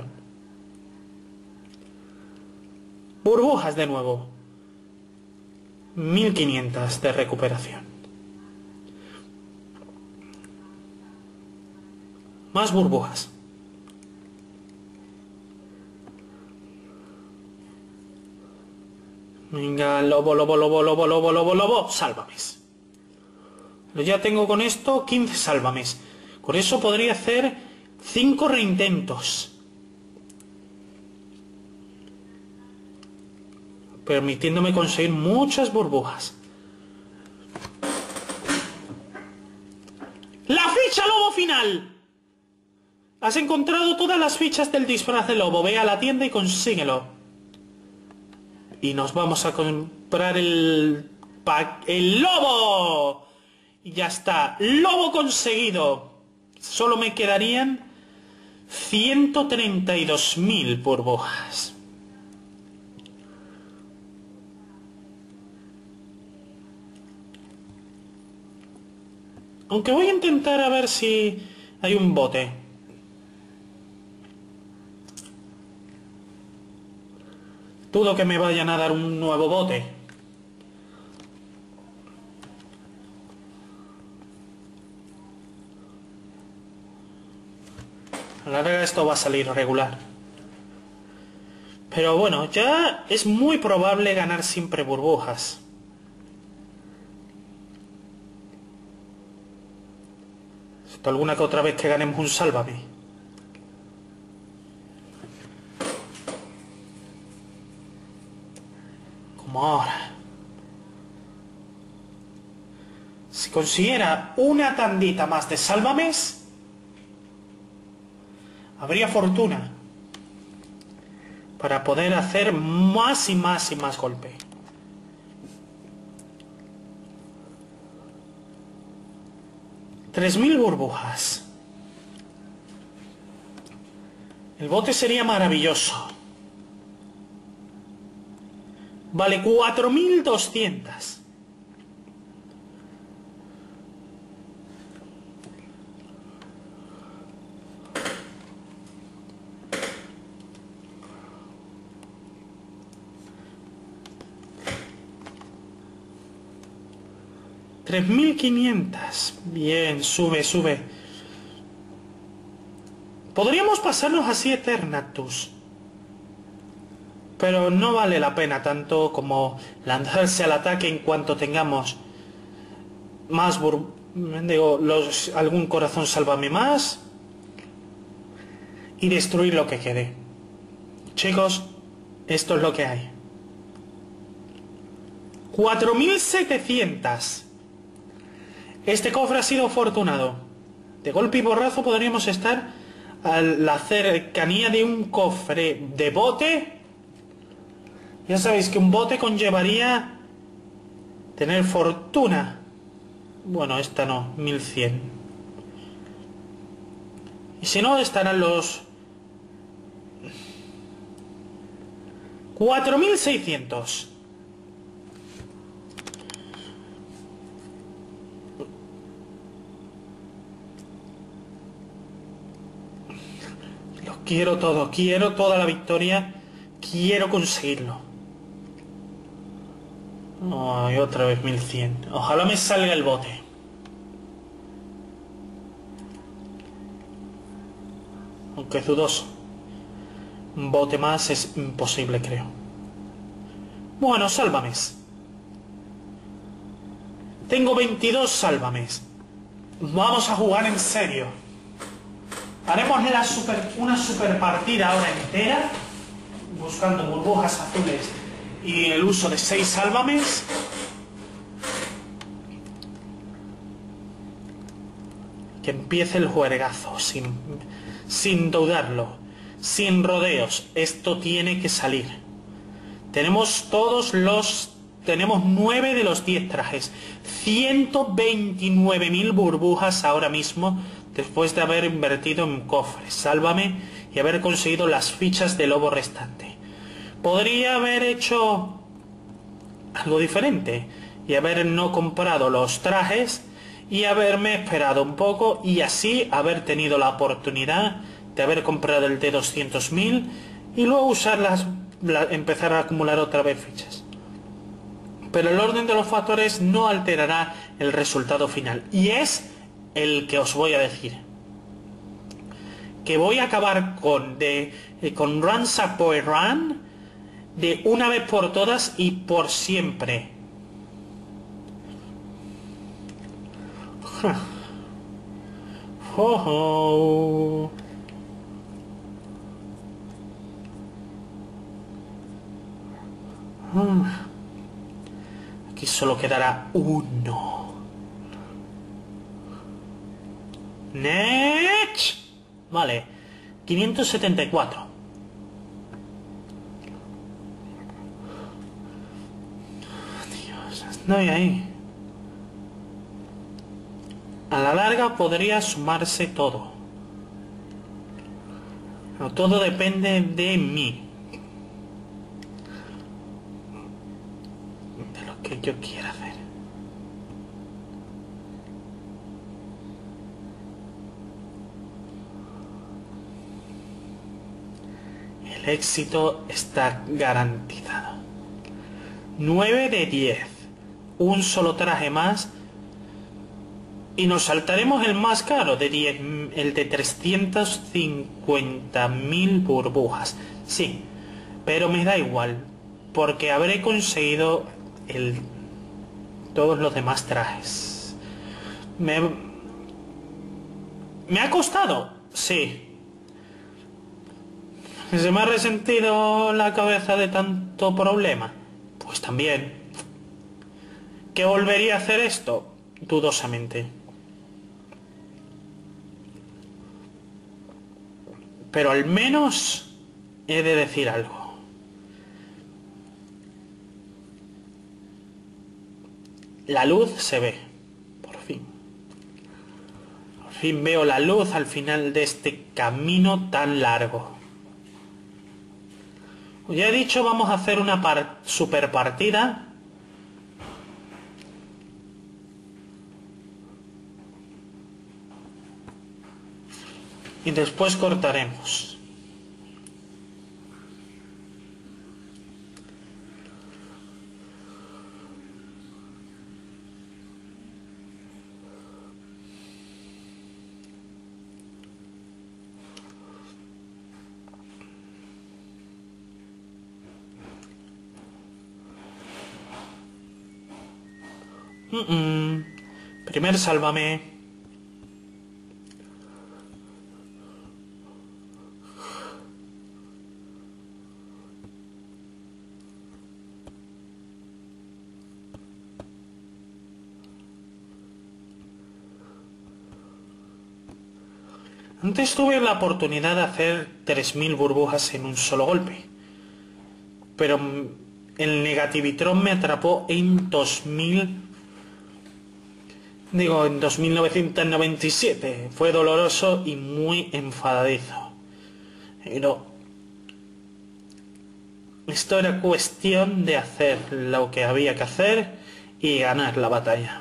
Burbujas de nuevo. 1.500 de recuperación. Más burbujas. Venga, lobo, lobo, lobo, lobo, lobo, lobo, lobo. Sálvames. Ya tengo con esto 15 sálvames. Con eso podría hacer 5 reintentos. Permitiéndome conseguir muchas burbujas. ¡La ficha lobo final! Has encontrado todas las fichas del disfraz de lobo. Ve a la tienda y consíguelo. Y nos vamos a comprar el lobo. Y ya está. Lobo conseguido. Solo me quedarían 132.000 burbujas. Aunque voy a intentar a ver si hay un bote. Dudo que me vayan a dar un nuevo bote. A la larga esto va a salir regular. Pero bueno, ya es muy probable ganar siempre burbujas. Alguna que otra vez que ganemos un sálvame. Como ahora. Si consiguiera una tandita más de sálvames, habría fortuna para poder hacer más y más y más golpe. $3.000 burbujas. El bote sería maravilloso. Vale 4.200. $3.500. Bien, sube, sube. Podríamos pasarnos así Eternatus. Pero no vale la pena tanto como lanzarse al ataque en cuanto tengamos más algún corazón sálvame más y destruir lo que quede. Chicos, esto es lo que hay. 4.700. Este cofre ha sido afortunado. De golpe y porrazo podríamos estar a la cercanía de un cofre de bote. Ya sabéis que un bote conllevaría tener fortuna. Bueno, esta no, 1.100. Y si no, estarán los 4.600. Lo quiero todo, quiero toda la victoria, quiero conseguirlo. Ay, otra vez 1.100. Ojalá me salga el bote. Aunque es dudoso. Un bote más es imposible, creo. Bueno, sálvames. Tengo 22 sálvames. Vamos a jugar en serio. Haremos una super partida ahora entera. Buscando burbujas azules y el uso de 6 sálvames. que empiece el juegazo, sin dudarlo, sin rodeos. Esto tiene que salir. Tenemos 9 de los 10 trajes. 129.000 burbujas ahora mismo, después de haber invertido en cofres. Sálvame y haber conseguido las fichas de lobo restante. Podría haber hecho algo diferente y haber no comprado los trajes y haberme esperado un poco y así haber tenido la oportunidad de haber comprado el de 200.000 y luego empezar a acumular otra vez fichas. Pero el orden de los factores no alterará el resultado final y es el que os voy a decir. Que voy a acabar con Run Sackboy Run de una vez por todas y por siempre. Oh, oh. Aquí solo quedará uno. Next. Vale. 574. Dios, estoy ahí. A la larga podría sumarse todo. Pero todo depende de mí. De lo que yo quiera hacer. El éxito está garantizado. 9 de 10. Un solo traje más. Y nos saltaremos el más caro de 10, el de 350.000 burbujas. Sí, pero me da igual, porque habré conseguido todos los demás trajes. ¿Me ha costado? Sí. ¿Se me ha resentido la cabeza de tanto problema? Pues también. ¿Que volvería a hacer esto? Dudosamente. Pero al menos he de decir algo. La luz se ve. Por fin. Por fin veo la luz al final de este camino tan largo. Ya he dicho, vamos a hacer una super partida. Y después cortaremos. Primero sálvame. Antes tuve la oportunidad de hacer 3.000 burbujas en un solo golpe. Pero el Negativitron me atrapó en 2.997. Fue doloroso y muy enfadadizo. Pero esto era cuestión de hacer lo que había que hacer y ganar la batalla.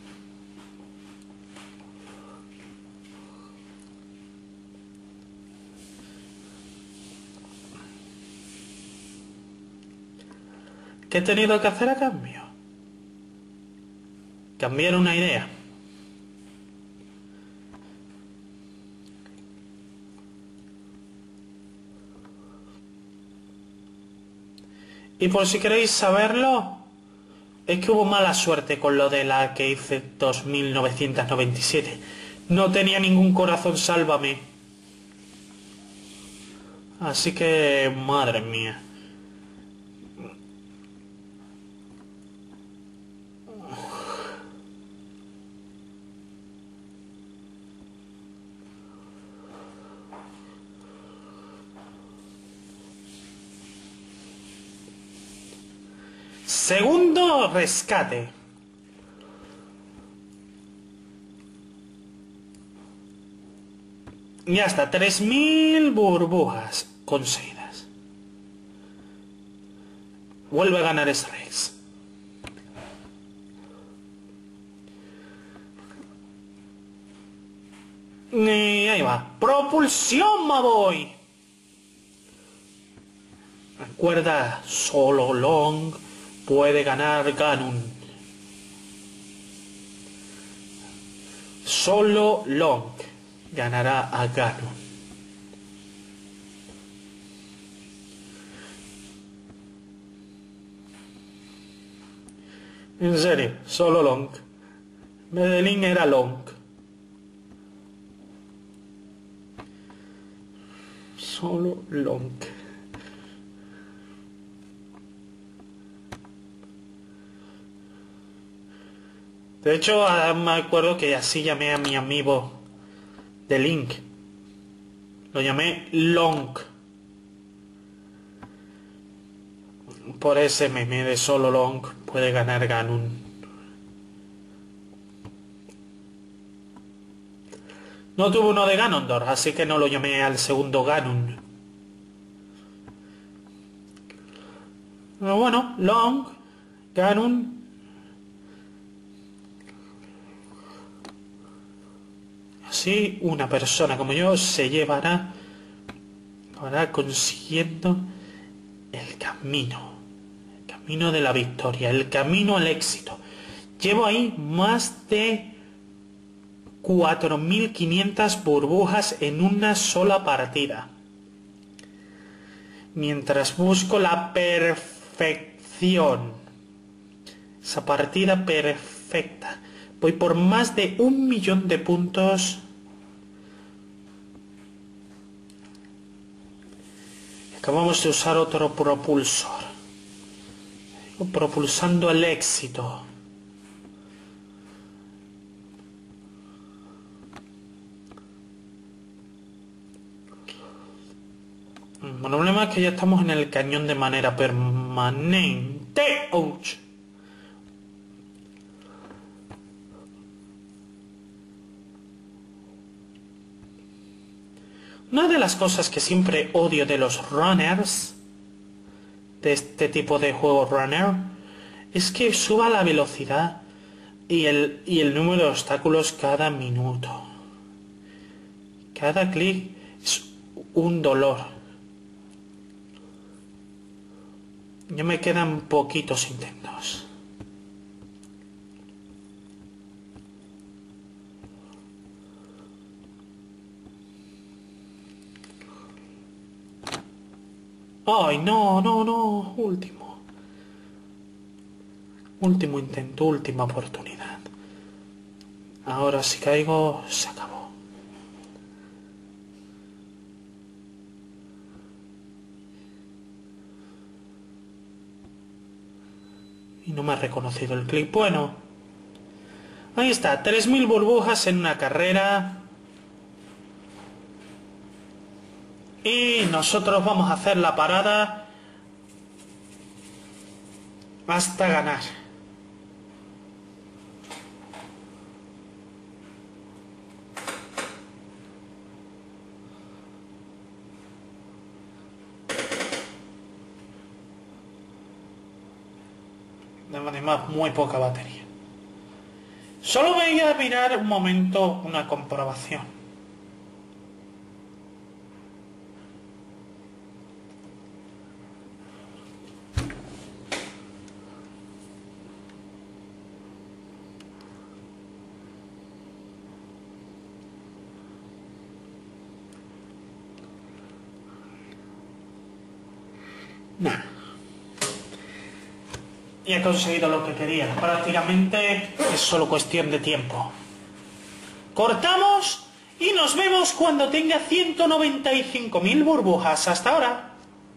¿Qué he tenido que hacer a cambio? Cambiar una idea. Y por si queréis saberlo, es que hubo mala suerte con lo de la que hice 2.997. No tenía ningún corazón sálvame. Así que, madre mía. Segundo rescate. Ya está, 3000 burbujas conseguidas. Vuelve a ganar Rex. Y ahí va. Propulsión, Maboy. Recuerda, solo Long puede ganar Ganon. Solo Long ganará a Ganon. En serio, solo Long. Medellín era Long. Solo Long. De hecho, me acuerdo que así llamé a mi amigo de Link. Lo llamé Long. Por ese meme de solo Long puede ganar Ganon. No tuvo uno de Ganondorf, así que no lo llamé al segundo Ganon. Pero bueno, Long, Ganon. Así una persona como yo se llevará consiguiendo el camino de la victoria, el camino al éxito. Llevo ahí más de 4500 burbujas en una sola partida. Mientras busco la perfección, esa partida perfecta. Voy por más de 1.000.000 de puntos. Acabamos de usar otro propulsor. Propulsando el éxito. El problema es que ya estamos en el cañón de manera permanente. ¡Ouch! Una de las cosas que siempre odio de los runners, de este tipo de juego runner, es que suba la velocidad y el número de obstáculos cada minuto. Cada clic es un dolor. Ya me quedan poquitos intentos. Ay, no, no, no. Último intento, última oportunidad. Ahora si caigo, se acabó. Y no me ha reconocido el clip. Bueno. Ahí está, 3000 burbujas en una carrera. Y nosotros vamos a hacer la parada hasta ganar. Además, muy poca batería. Solo voy a mirar un momento una comprobación. Nah. Y he conseguido lo que quería. Prácticamente es solo cuestión de tiempo. Cortamos y nos vemos cuando tenga 195.000 burbujas. Hasta ahora.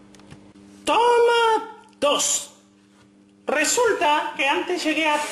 Toma 2. Resulta que antes llegué a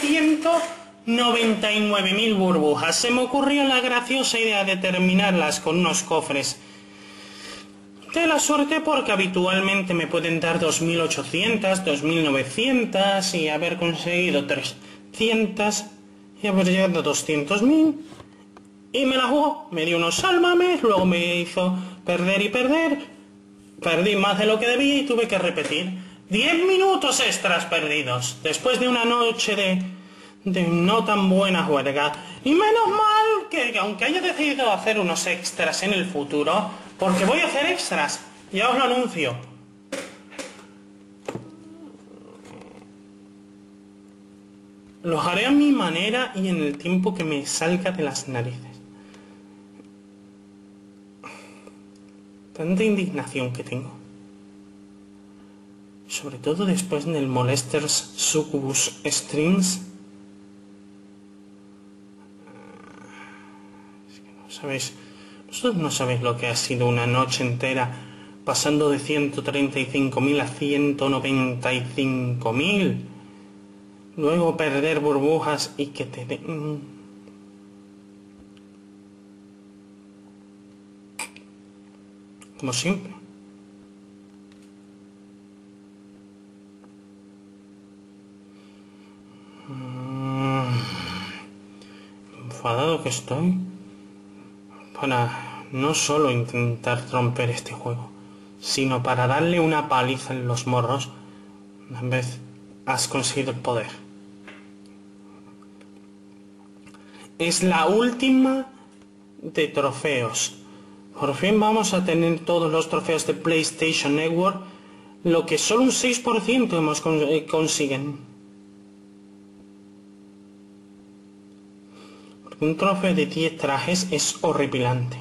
199.000 burbujas. Se me ocurrió la graciosa idea de terminarlas con unos cofres De la suerte porque habitualmente me pueden dar 2.800, 2.900 y haber conseguido 300 y haber llegado a 200.000 y me la jugó, me dio unos sálvames, luego me hizo perder y perder, perdí más de lo que debía y tuve que repetir. 10 minutos extras perdidos, después de una noche de no tan buena juerga. Y menos mal que aunque haya decidido hacer unos extras en el futuro, porque voy a hacer extras, ya os lo anuncio. Los haré a mi manera y en el tiempo que me salga de las narices. Tanta indignación que tengo. Sobre todo después del Molesters Succubus Streams. Es que no sabéis... Vosotros no sabéis lo que ha sido una noche entera pasando de 135.000 a 195.000. Luego perder burbujas y que te den... Como siempre. Enfadado que estoy para no solo intentar romper este juego, sino para darle una paliza en los morros una vez has conseguido el poder. Es la última de trofeos. Por fin vamos a tener todos los trofeos de PlayStation Network, lo que solo un 6% consiguen. Porque un trofeo de 10 trajes es horripilante.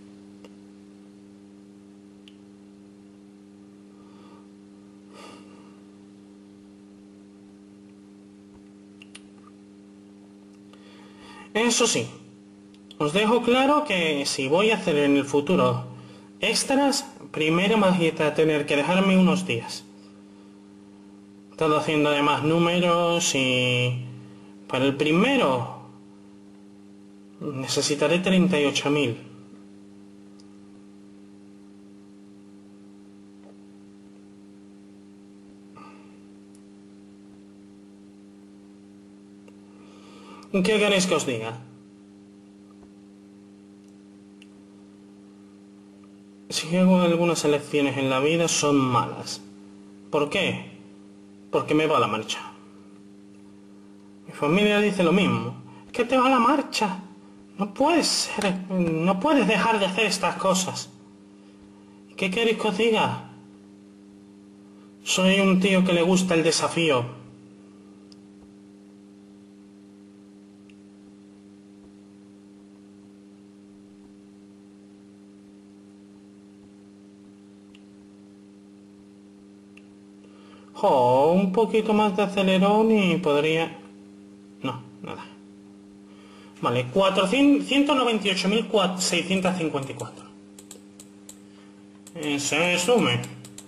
Eso sí, os dejo claro que si voy a hacer en el futuro extras, primero me voy a tener que dejarme unos días. He estado haciendo además números y para el primero necesitaré 38.000. ¿Qué queréis que os diga? Si hago algunas elecciones en la vida son malas. ¿Por qué? Porque me va la marcha. Mi familia dice lo mismo. ¿Qué te va la marcha? No puedes ser, no puedes dejar de hacer estas cosas. ¿Qué queréis que os diga? Soy un tío que le gusta el desafío. Oh, un poquito más de acelerón y podría... No, nada. Vale, 198.654. Se sume.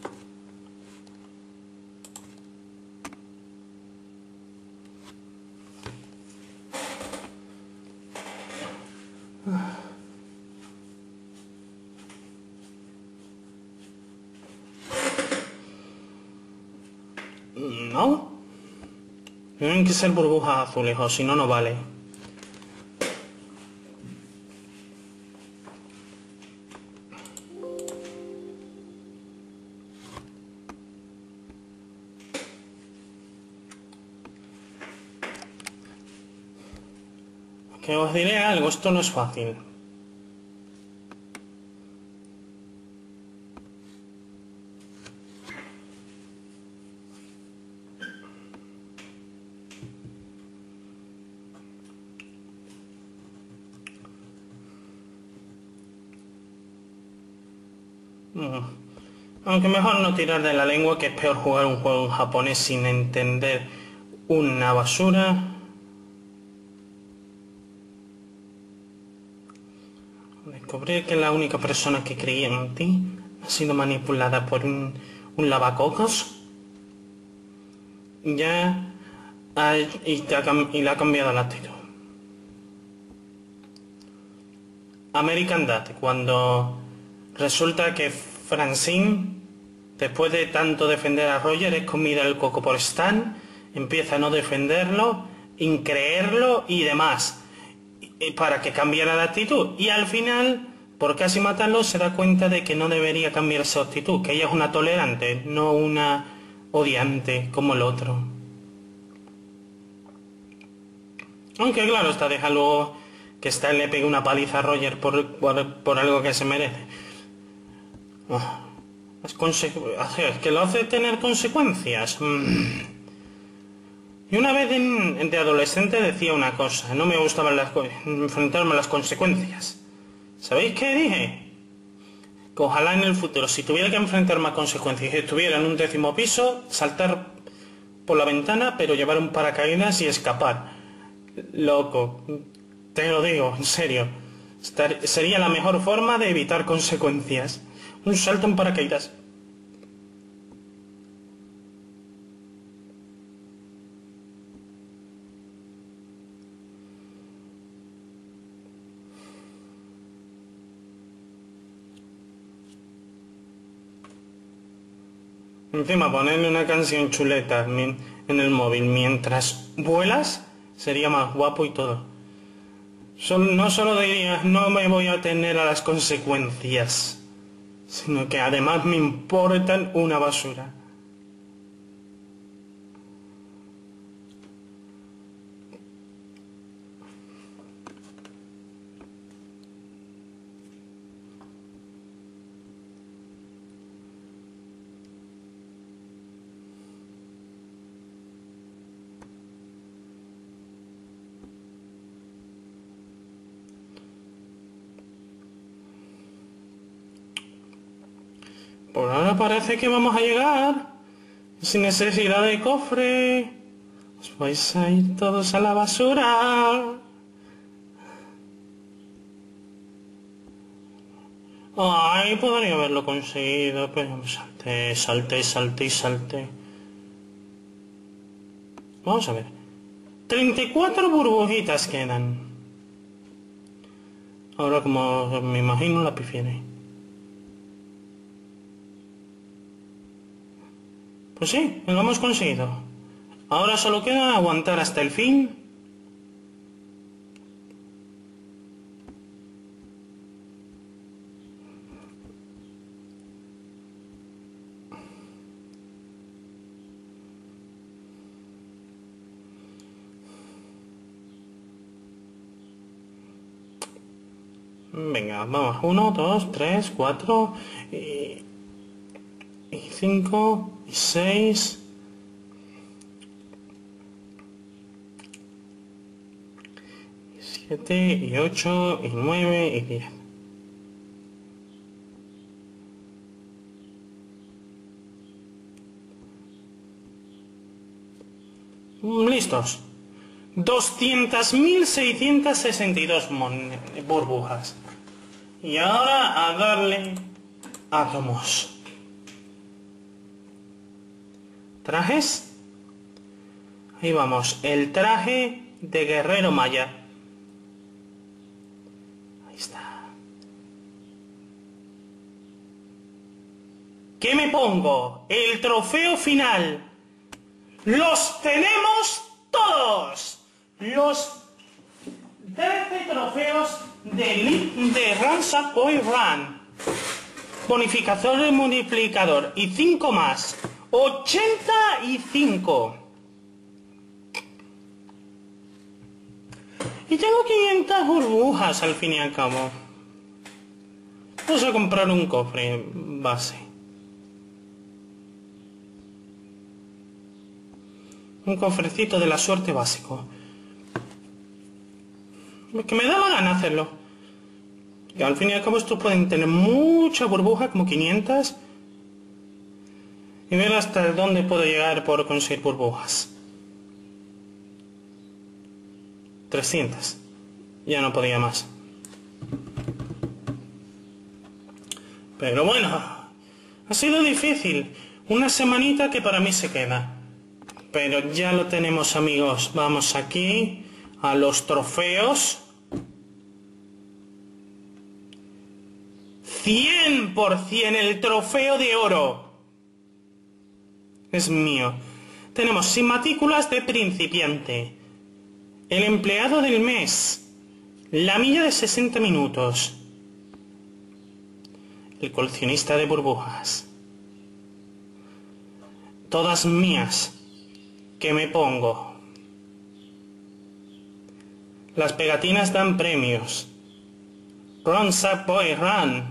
¿No? Tienen que ser burbujas azules o si no, no vale. Que os diré algo, esto no es fácil. Aunque mejor no tirar de la lengua, que es peor jugar un juego en japonés sin entender una basura. Descubrir que la única persona que creía en ti ha sido manipulada por un lavacocos. Ya y le ha cambiado la actitud. American Dad, cuando resulta que Francine, después de tanto defender a Roger, es comida el coco por Stan, empieza a no defenderlo, increerlo y demás, para que cambiara de actitud. Y al final, por casi matarlo, se da cuenta de que no debería cambiar su actitud, que ella es una tolerante, no una odiante como el otro. Aunque claro, está deja luego que Stan le pegue una paliza a Roger por algo que se merece. Es que lo hace tener consecuencias. Y una vez de adolescente decía una cosa, no me gustaba enfrentarme a las consecuencias. ¿Sabéis qué dije? Que ojalá en el futuro, si tuviera que enfrentarme a consecuencias y estuviera en un 10º piso, saltar por la ventana, pero llevar un paracaídas y escapar. Loco, te lo digo, en serio. Sería la mejor forma de evitar consecuencias. Un salto en paracaídas. Encima ponerle una canción chuleta en el móvil mientras vuelas sería más guapo y todo. No solo dirías no me voy a atener a las consecuencias, sino que además me importan una basura. Por ahora parece que vamos a llegar sin necesidad de cofre. Os vais a ir todos a la basura. Ay, podría haberlo conseguido, pero salté. Vamos a ver. 34 burbujitas quedan. Ahora como me imagino la pifiere. Pues sí, lo hemos conseguido. Ahora solo queda aguantar hasta el fin. Venga, vamos. 1, 2, 3, 4 y 5 y 6. Y 7 y 8 y 9 y 10. Listos. 200.662 burbujas. Y ahora a darle átomos. ¿Trajes? Ahí vamos. El traje de guerrero maya. Ahí está. ¿Qué me pongo? El trofeo final. ¡Los tenemos todos! Los 13 trofeos de Run Sackboy Run. Bonificador multiplicador. Y 5 más. 85. Y tengo 500 burbujas al fin y al cabo. Vamos a comprar un cofre base. Un cofrecito de la suerte básico. Que me da la gana hacerlo. Y al fin y al cabo estos pueden tener mucha burbuja, como 500. Y ver hasta dónde puedo llegar por conseguir burbujas. 300. Ya no podía más. Pero bueno, ha sido difícil. Una semanita que para mí se queda. Pero ya lo tenemos, amigos. Vamos aquí a los trofeos. 100% el trofeo de oro. Es mío. Tenemos sin matrículas de principiante. El empleado del mes. La milla de 60 minutos. El coleccionista de burbujas. Todas mías. Que me pongo. Las pegatinas dan premios. Run, Sackboy, run.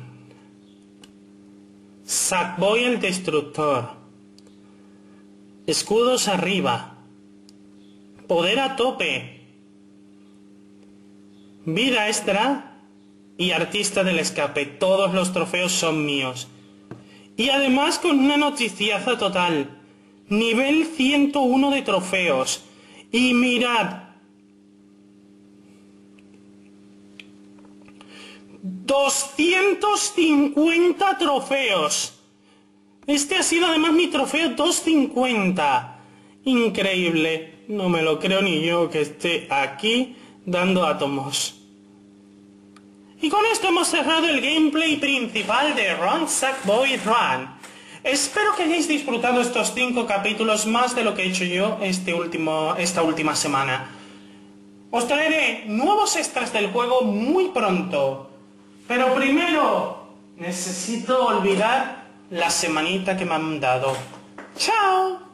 Sackboy el destructor. Escudos arriba. Poder a tope. Vida extra y artista del escape. Todos los trofeos son míos. Y además con una noticiaza total. Nivel 101 de trofeos. Y mirad. 250 trofeos. Este ha sido además mi trofeo 250. Increíble. No me lo creo ni yo que esté aquí dando átomos. Y con esto hemos cerrado el gameplay principal de Run, Sackboy, Run. Espero que hayáis disfrutado estos 5 capítulos más de lo que he hecho yo esta última semana. Os traeré nuevos extras del juego muy pronto. Pero primero necesito olvidar la semanita que me han dado. ¡Chao!